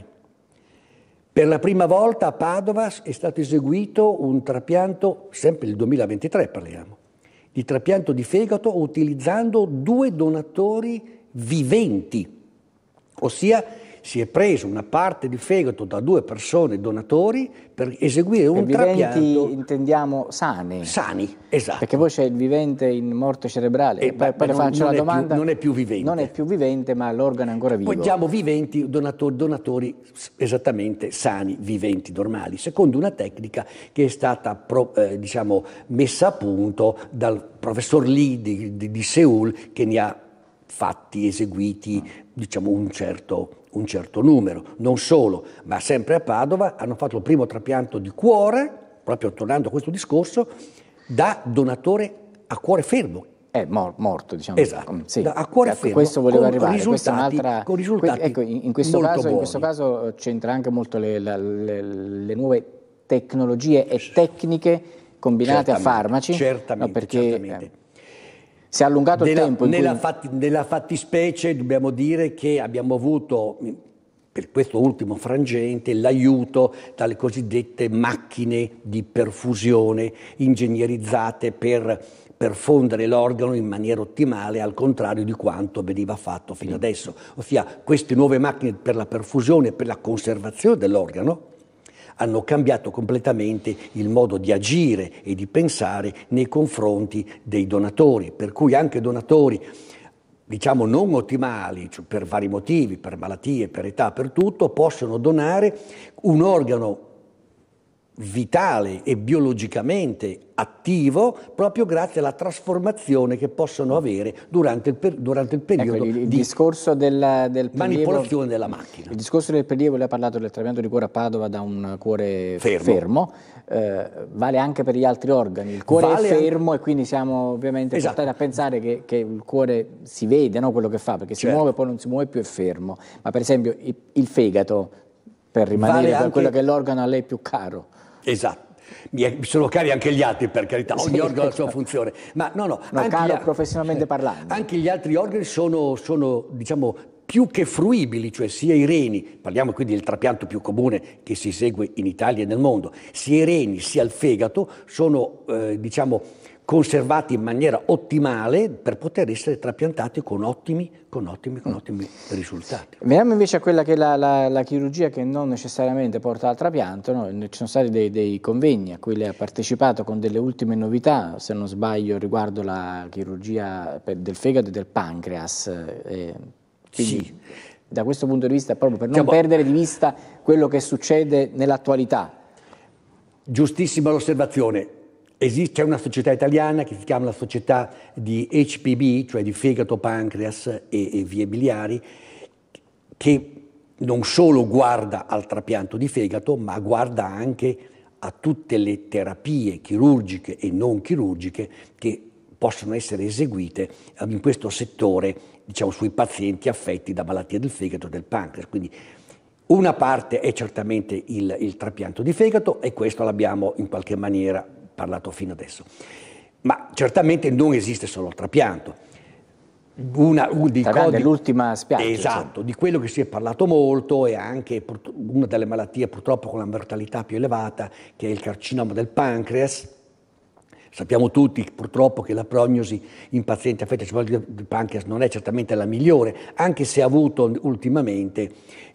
Per la prima volta a Padova è stato eseguito un trapianto, sempre nel duemilaventitré parliamo, di trapianto di fegato utilizzando due donatori viventi, ossia si è preso una parte di fegato da due persone donatori per eseguire un per trapianto. Viventi intendiamo sani. Sani, esatto. Perché poi c'è il vivente in morte cerebrale. E e poi, beh, poi le faccio la domanda. Più, non è più vivente. Non è più vivente, ma l'organo è ancora vivo. Poi diamo viventi, donatori, donatori esattamente sani, viventi, normali, secondo una tecnica che è stata pro, eh, diciamo, messa a punto dal professor Lee di, di, di Seul, che ne ha fatti, eseguiti, diciamo, un certo, un certo numero. Non solo, ma sempre a Padova hanno fatto il primo trapianto di cuore, proprio tornando a questo discorso, da donatore a cuore fermo. È mor- morto, diciamo. Esatto, sì. da, a cuore ecco, fermo, questo volevo con arrivare. risultati, con risultati ecco, in, questo molto caso, buoni. in questo caso c'entra anche molto le, le, le nuove tecnologie e tecniche combinate certamente, a farmaci, certamente, no, perché certamente. si è allungato nella, il tempo. In nella, cui... fatti, nella fattispecie dobbiamo dire che abbiamo avuto, per questo ultimo frangente, l'aiuto dalle cosiddette macchine di perfusione ingegnerizzate per perfondere l'organo in maniera ottimale, al contrario di quanto veniva fatto fino adesso. Ossia, queste nuove macchine per la perfusione e per la conservazione dell'organo hanno cambiato completamente il modo di agire e di pensare nei confronti dei donatori, per cui anche donatori, diciamo, non ottimali, cioè per vari motivi, per malattie, per età, per tutto, possono donare un organo vitale e biologicamente attivo proprio grazie alla trasformazione che possono avere durante il, per, durante il periodo ecco, il, il di discorso del, del manipolazione della macchina. Il discorso del prelievo, lei ha parlato del trapianto di cuore a Padova da un cuore fermo, fermo eh, vale anche per gli altri organi. Il cuore vale è fermo anche... e quindi siamo ovviamente esatto. portati a pensare che, che il cuore si vede, no, quello che fa, perché certo. si muove poi non si muove più, è fermo. Ma per esempio il, il fegato, per rimanere vale per anche... quello che è l'organo a lei più caro. Esatto. Mi sono cari anche gli altri, per carità, ogni sì, organo ha la sua funzione, ma no, no, no anche caro gli, professionalmente parlando. Anche gli altri organi sono, sono, diciamo, più che fruibili, cioè sia i reni, parliamo quindi del trapianto più comune che si esegue in Italia e nel mondo, sia i reni sia il fegato sono, eh, diciamo, conservati in maniera ottimale per poter essere trapiantati con ottimi, con ottimi, con ottimi risultati. Veniamo invece a quella che è la, la, la chirurgia che non necessariamente porta al trapianto, no? Ci sono stati dei, dei convegni a cui lei ha partecipato con delle ultime novità, se non sbaglio, riguardo la chirurgia del fegato e del pancreas. Eh, quindi, sì. Da questo punto di vista, proprio per non diciamo, perdere di vista quello che succede nell'attualità. Giustissima l'osservazione. Esiste, c'è una società italiana che si chiama la società di H P B, cioè di fegato, pancreas e, e vie biliari, che non solo guarda al trapianto di fegato, ma guarda anche a tutte le terapie chirurgiche e non chirurgiche che possono essere eseguite in questo settore, diciamo, sui pazienti affetti da malattie del fegato e del pancreas. Quindi una parte è certamente il, il trapianto di fegato e questo l'abbiamo in qualche maniera parlato fino adesso, ma certamente non esiste solo il trapianto. Una, un dei codi, l'ultima spiaggia. Esatto, insomma. Di quello che si è parlato molto e anche una delle malattie purtroppo con la mortalità più elevata, che è il carcinoma del pancreas. Sappiamo tutti purtroppo che la prognosi in pazienti affetti da tumore del pancreas non è certamente la migliore, anche se ha avuto ultimamente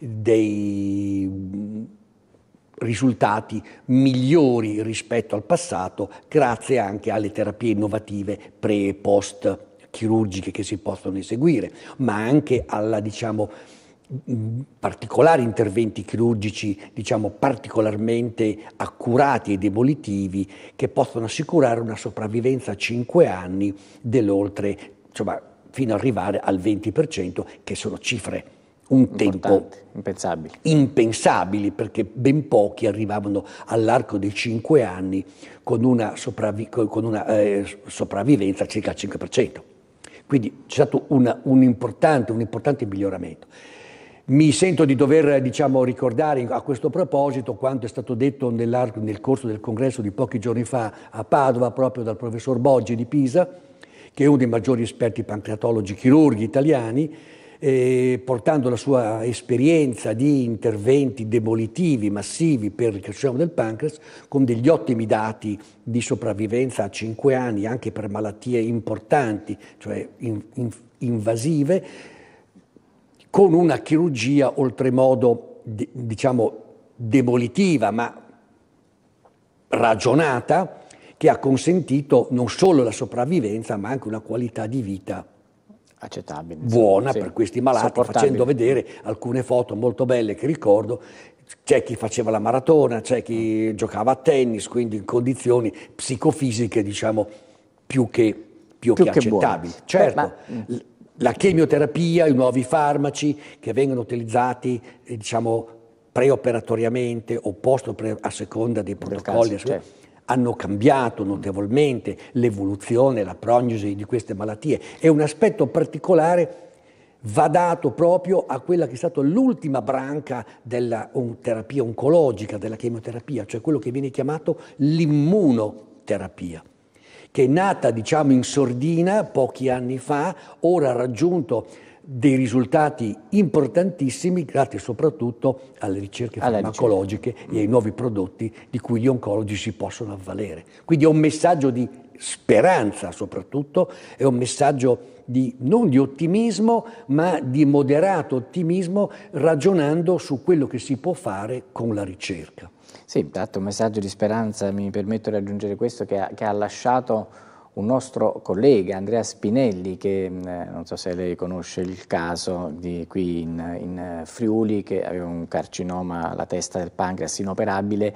dei risultati migliori rispetto al passato, grazie anche alle terapie innovative pre e post chirurgiche che si possono eseguire, ma anche alla, diciamo, particolari interventi chirurgici, diciamo, particolarmente accurati e demolitivi che possono assicurare una sopravvivenza a cinque anni dell'oltre, insomma, fino ad arrivare al venti per cento, che sono cifre un tempo impensabili. impensabili, perché ben pochi arrivavano all'arco dei cinque anni con una, sopravvi- con una eh, sopravvivenza circa al cinque per cento. Quindi c'è stato una, un, importante, un importante miglioramento. Mi sento di dover, diciamo, ricordare a questo proposito quanto è stato detto nel corso del congresso di pochi giorni fa a Padova, proprio dal professor Boggi di Pisa, che è uno dei maggiori esperti pancreatologi chirurghi italiani, Eh, portando la sua esperienza di interventi demolitivi massivi per il carcinoma del pancreas, con degli ottimi dati di sopravvivenza a cinque anni anche per malattie importanti, cioè in, in, invasive, con una chirurgia oltremodo di, diciamo demolitiva ma ragionata, che ha consentito non solo la sopravvivenza ma anche una qualità di vita accettabile, buona, sì, per questi malati, facendo vedere alcune foto molto belle che ricordo. C'è chi faceva la maratona, c'è chi giocava a tennis, quindi in condizioni psicofisiche, diciamo, più che, più più che che accettabili. Buone. Certo, Beh, ma... la chemioterapia, i nuovi farmaci che vengono utilizzati eh, diciamo preoperatoriamente o post a seconda dei protocolli, caso, certo. hanno cambiato notevolmente l'evoluzione, la prognosi di queste malattie. E un aspetto particolare va dato proprio a quella che è stata l'ultima branca della un, terapia oncologica, della chemioterapia, cioè quello che viene chiamato l'immunoterapia, che è nata diciamo in sordina pochi anni fa, ora ha raggiunto dei risultati importantissimi grazie soprattutto alle ricerche alla farmacologiche ricerca. e ai nuovi prodotti di cui gli oncologi si possono avvalere. Quindi è un messaggio di speranza soprattutto, è un messaggio di, non di ottimismo, ma di moderato ottimismo, ragionando su quello che si può fare con la ricerca. Sì, dato un messaggio di speranza, mi permetto di aggiungere questo, che ha, che ha lasciato un nostro collega, Andrea Spinelli, che eh, non so se lei conosce il caso di qui in, in Friuli, che aveva un carcinoma alla testa del pancreas inoperabile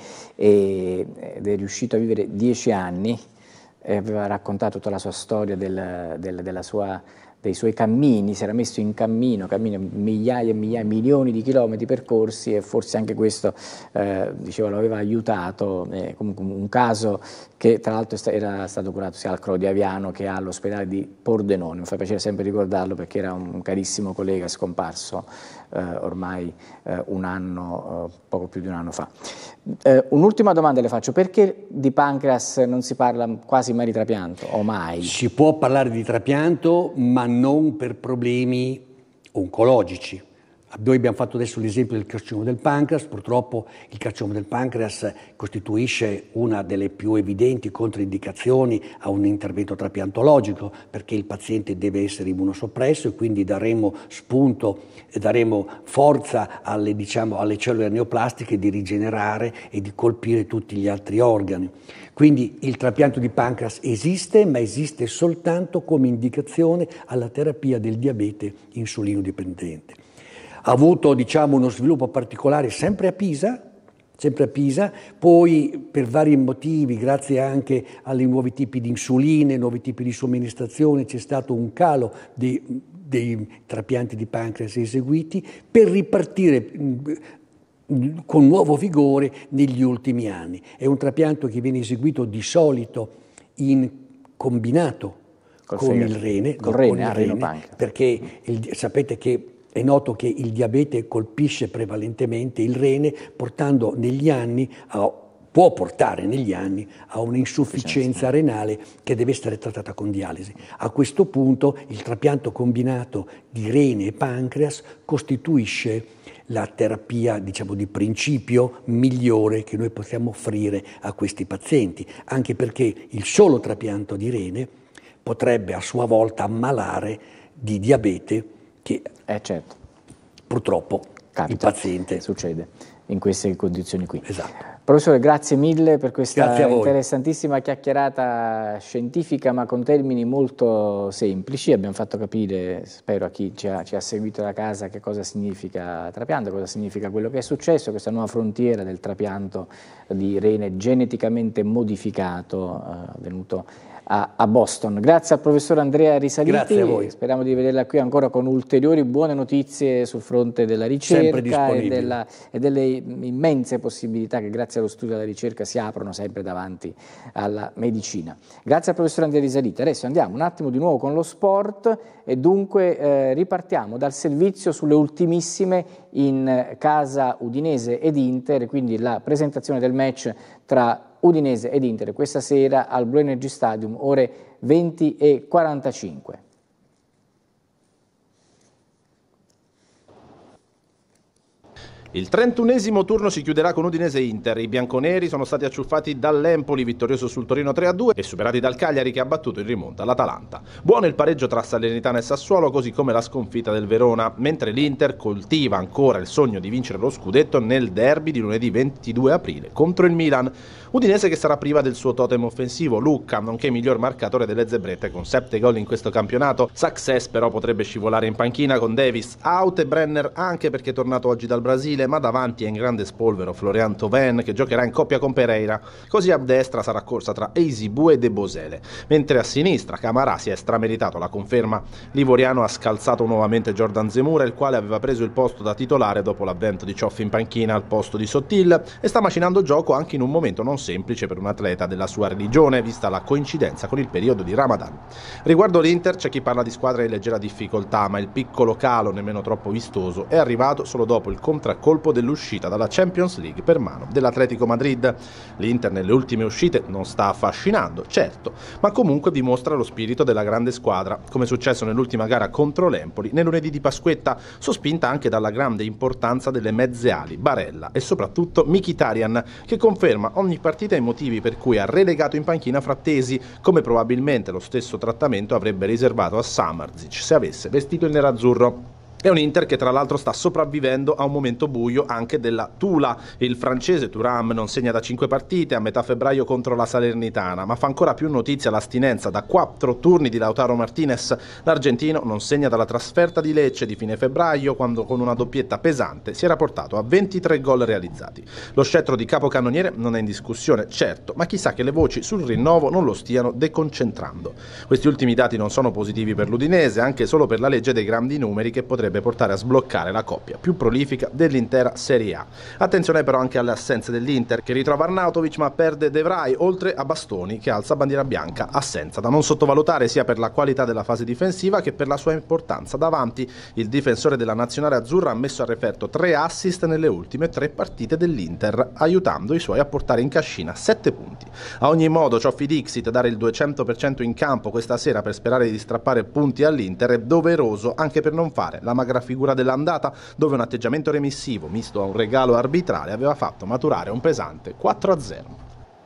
e, ed è riuscito a vivere dieci anni. E aveva raccontato tutta la sua storia del, del, della sua, dei suoi cammini, si era messo in cammino, cammino migliaia e migliaia, milioni di chilometri percorsi, e forse anche questo eh, diceva lo aveva aiutato. Eh, comunque un caso che tra l'altro era stato curato sia al Crodi Aviano che all'ospedale di Pordenone. Mi fa piacere sempre ricordarlo perché era un carissimo collega scomparso eh, ormai eh, un anno, eh, poco più di un anno fa. Eh, un'ultima domanda le faccio: perché di pancreas non si parla quasi mai di trapianto o mai? Si può parlare di trapianto, ma non per problemi oncologici. Noi abbiamo fatto adesso l'esempio del carcinoma del pancreas. Purtroppo il carcinoma del pancreas costituisce una delle più evidenti controindicazioni a un intervento trapiantologico, perché il paziente deve essere immunosoppresso e quindi daremo spunto e daremo forza alle, diciamo, alle cellule neoplastiche di rigenerare e di colpire tutti gli altri organi. Quindi il trapianto di pancreas esiste, ma esiste soltanto come indicazione alla terapia del diabete insulinodipendente. Ha avuto diciamo, uno sviluppo particolare sempre a Pisa, sempre a Pisa, poi per vari motivi, grazie anche ai nuovi tipi di insuline, nuovi tipi di somministrazione, c'è stato un calo dei, dei trapianti di pancreas eseguiti, per ripartire con nuovo vigore negli ultimi anni. È un trapianto che viene eseguito di solito in combinato Col con fegato. il rene, Col no, rene, con il rene, rene perché il, sapete che è noto che il diabete colpisce prevalentemente il rene, portando negli anni a, può portare negli anni a un'insufficienza renale che deve essere trattata con dialisi. A questo punto il trapianto combinato di rene e pancreas costituisce la terapia, diciamo, di principio migliore che noi possiamo offrire a questi pazienti, anche perché il solo trapianto di rene potrebbe a sua volta ammalare di diabete che eh certo. purtroppo Capita, il paziente succede in queste condizioni qui. Esatto. Professore, grazie mille per questa interessantissima chiacchierata scientifica, ma con termini molto semplici. Abbiamo fatto capire, spero a chi ci ha, ci ha seguito da casa, che cosa significa trapianto, cosa significa quello che è successo, questa nuova frontiera del trapianto di rene geneticamente modificato, eh, venuto a, a Boston. Grazie al professor Andrea Risaliti. Grazie a voi. Speriamo di vederla qui ancora con ulteriori buone notizie sul fronte della ricerca e, della, e delle immense possibilità che grazie allo studio e alla ricerca si aprono sempre davanti alla medicina. Grazie al professor Andrea Risaliti. Adesso andiamo un attimo di nuovo con lo sport e dunque eh, ripartiamo dal servizio sulle ultimissime in casa Udinese ed Inter, quindi la presentazione del match tra Udinese ed Inter questa sera al Blue Energy Stadium, ore venti e quarantacinque. Il trentunesimo turno si chiuderà con Udinese Inter. I bianconeri sono stati acciuffati dall'Empoli, vittorioso sul Torino tre a due, e superati dal Cagliari, che ha battuto in rimonta l'Atalanta. Buono il pareggio tra Salernitana e Sassuolo, così come la sconfitta del Verona, mentre l'Inter coltiva ancora il sogno di vincere lo scudetto nel derby di lunedì ventidue aprile contro il Milan. Udinese che sarà priva del suo totem offensivo, Lucca, nonché miglior marcatore delle zebrette con sette gol in questo campionato. Success però potrebbe scivolare in panchina con Davis out e Brenner anche perché è tornato oggi dal Brasile, ma davanti è in grande spolvero Florian Thauvin che giocherà in coppia con Pereira, così a destra sarà corsa tra Eisibu e De Bosele, mentre a sinistra Camarà si è strameritato la conferma. L'ivoriano ha scalzato nuovamente Jordan Zemura, il quale aveva preso il posto da titolare dopo l'avvento di Cioffi in panchina al posto di Sottil, e sta macinando gioco anche in un momento non semplice per un atleta della sua religione, vista la coincidenza con il periodo di Ramadan. Riguardo l'Inter c'è chi parla di squadra in leggera difficoltà, ma il piccolo calo, nemmeno troppo vistoso, è arrivato solo dopo il contraccolpo dell'uscita dalla Champions League per mano dell'Atletico Madrid. L'Inter nelle ultime uscite non sta affascinando, certo, ma comunque dimostra lo spirito della grande squadra, come è successo nell'ultima gara contro l'Empoli nel lunedì di Pasquetta, sospinta anche dalla grande importanza delle mezze ali, Barella e soprattutto Mkhitaryan, che conferma ogni partita i motivi per cui ha relegato in panchina Frattesi, come probabilmente lo stesso trattamento avrebbe riservato a Samardžić se avesse vestito il nerazzurro. È un Inter che tra l'altro sta sopravvivendo a un momento buio anche della Tula. Il francese Thuram non segna da cinque partite a metà febbraio contro la Salernitana, ma fa ancora più notizia l'astinenza da quattro turni di Lautaro Martinez. L'argentino non segna dalla trasferta di Lecce di fine febbraio, quando con una doppietta pesante si era portato a ventitré gol realizzati. Lo scettro di capocannoniere non è in discussione, certo, ma chissà che le voci sul rinnovo non lo stiano deconcentrando. Questi ultimi dati non sono positivi per l'Udinese, anche solo per la legge dei grandi numeri che potrebbe portare a sbloccare la coppia più prolifica dell'intera Serie A. Attenzione però anche alle assenze dell'Inter, che ritrova Arnautovic ma perde De Vrij, oltre a Bastoni che alza bandiera bianca, assenza da non sottovalutare sia per la qualità della fase difensiva che per la sua importanza davanti. Il difensore della nazionale azzurra ha messo a referto tre assist nelle ultime tre partite dell'Inter, aiutando i suoi a portare in cascina sette punti. A ogni modo Cioffi Dixit dare il duecento per cento in campo questa sera per sperare di strappare punti all'Inter è doveroso, anche per non fare la magra figura dell'andata, dove un atteggiamento remissivo misto a un regalo arbitrale aveva fatto maturare un pesante quattro a zero.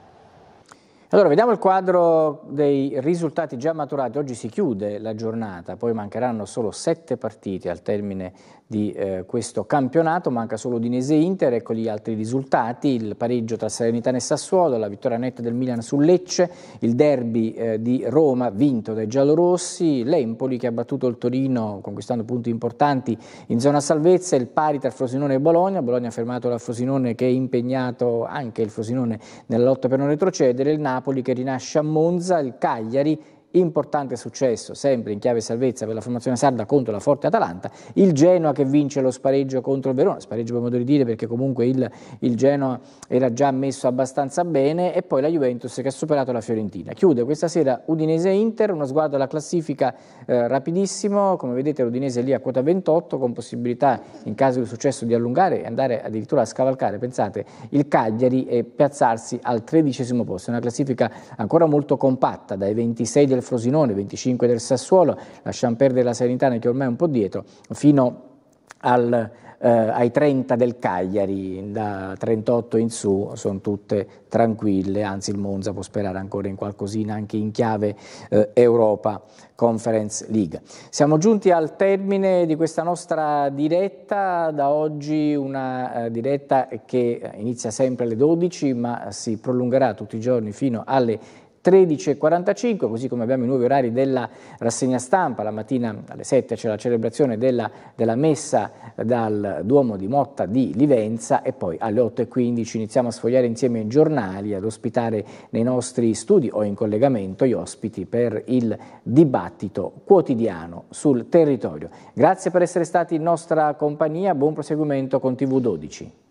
Allora, vediamo il quadro dei risultati già maturati. Oggi si chiude la giornata, poi mancheranno solo sette partite al termine di eh, questo campionato, manca solo Udinese Inter. Ecco gli altri risultati: il pareggio tra Salernitana e Sassuolo, la vittoria netta del Milan su Lecce, il derby eh, di Roma vinto dai giallorossi, l'Empoli che ha battuto il Torino conquistando punti importanti in zona salvezza, il pari tra Frosinone e Bologna. Bologna ha fermato la Frosinone, che è impegnato anche il Frosinone nella lotta per non retrocedere, il Napoli che rinasce a Monza, il Cagliari, importante successo sempre in chiave salvezza per la formazione sarda contro la forte Atalanta, il Genoa che vince lo spareggio contro il Verona, spareggio per modo di dire perché comunque il, il Genoa era già messo abbastanza bene, e poi la Juventus che ha superato la Fiorentina. Chiude questa sera Udinese Inter, uno sguardo alla classifica eh, rapidissimo. Come vedete l'Udinese è lì a quota ventotto, con possibilità in caso di successo di allungare e andare addirittura a scavalcare, pensate, il Cagliari e piazzarsi al tredicesimo posto. È una classifica ancora molto compatta, dai ventisei del Frosinone, venticinque del Sassuolo, lasciamo perdere la Salernitana che ormai è un po' dietro, fino al, eh, ai trenta del Cagliari. Da trentotto in su sono tutte tranquille, anzi il Monza può sperare ancora in qualcosina anche in chiave eh, Europa Conference League. Siamo giunti al termine di questa nostra diretta, da oggi una eh, diretta che inizia sempre alle dodici ma si prolungherà tutti i giorni fino alle tredici e quarantacinque, così come abbiamo i nuovi orari della rassegna stampa. La mattina alle sette c'è la celebrazione della, della messa dal Duomo di Motta di Livenza, e poi alle otto e quindici iniziamo a sfogliare insieme i giornali, ad ospitare nei nostri studi o in collegamento gli ospiti per il dibattito quotidiano sul territorio. Grazie per essere stati in nostra compagnia, buon proseguimento con T V dodici.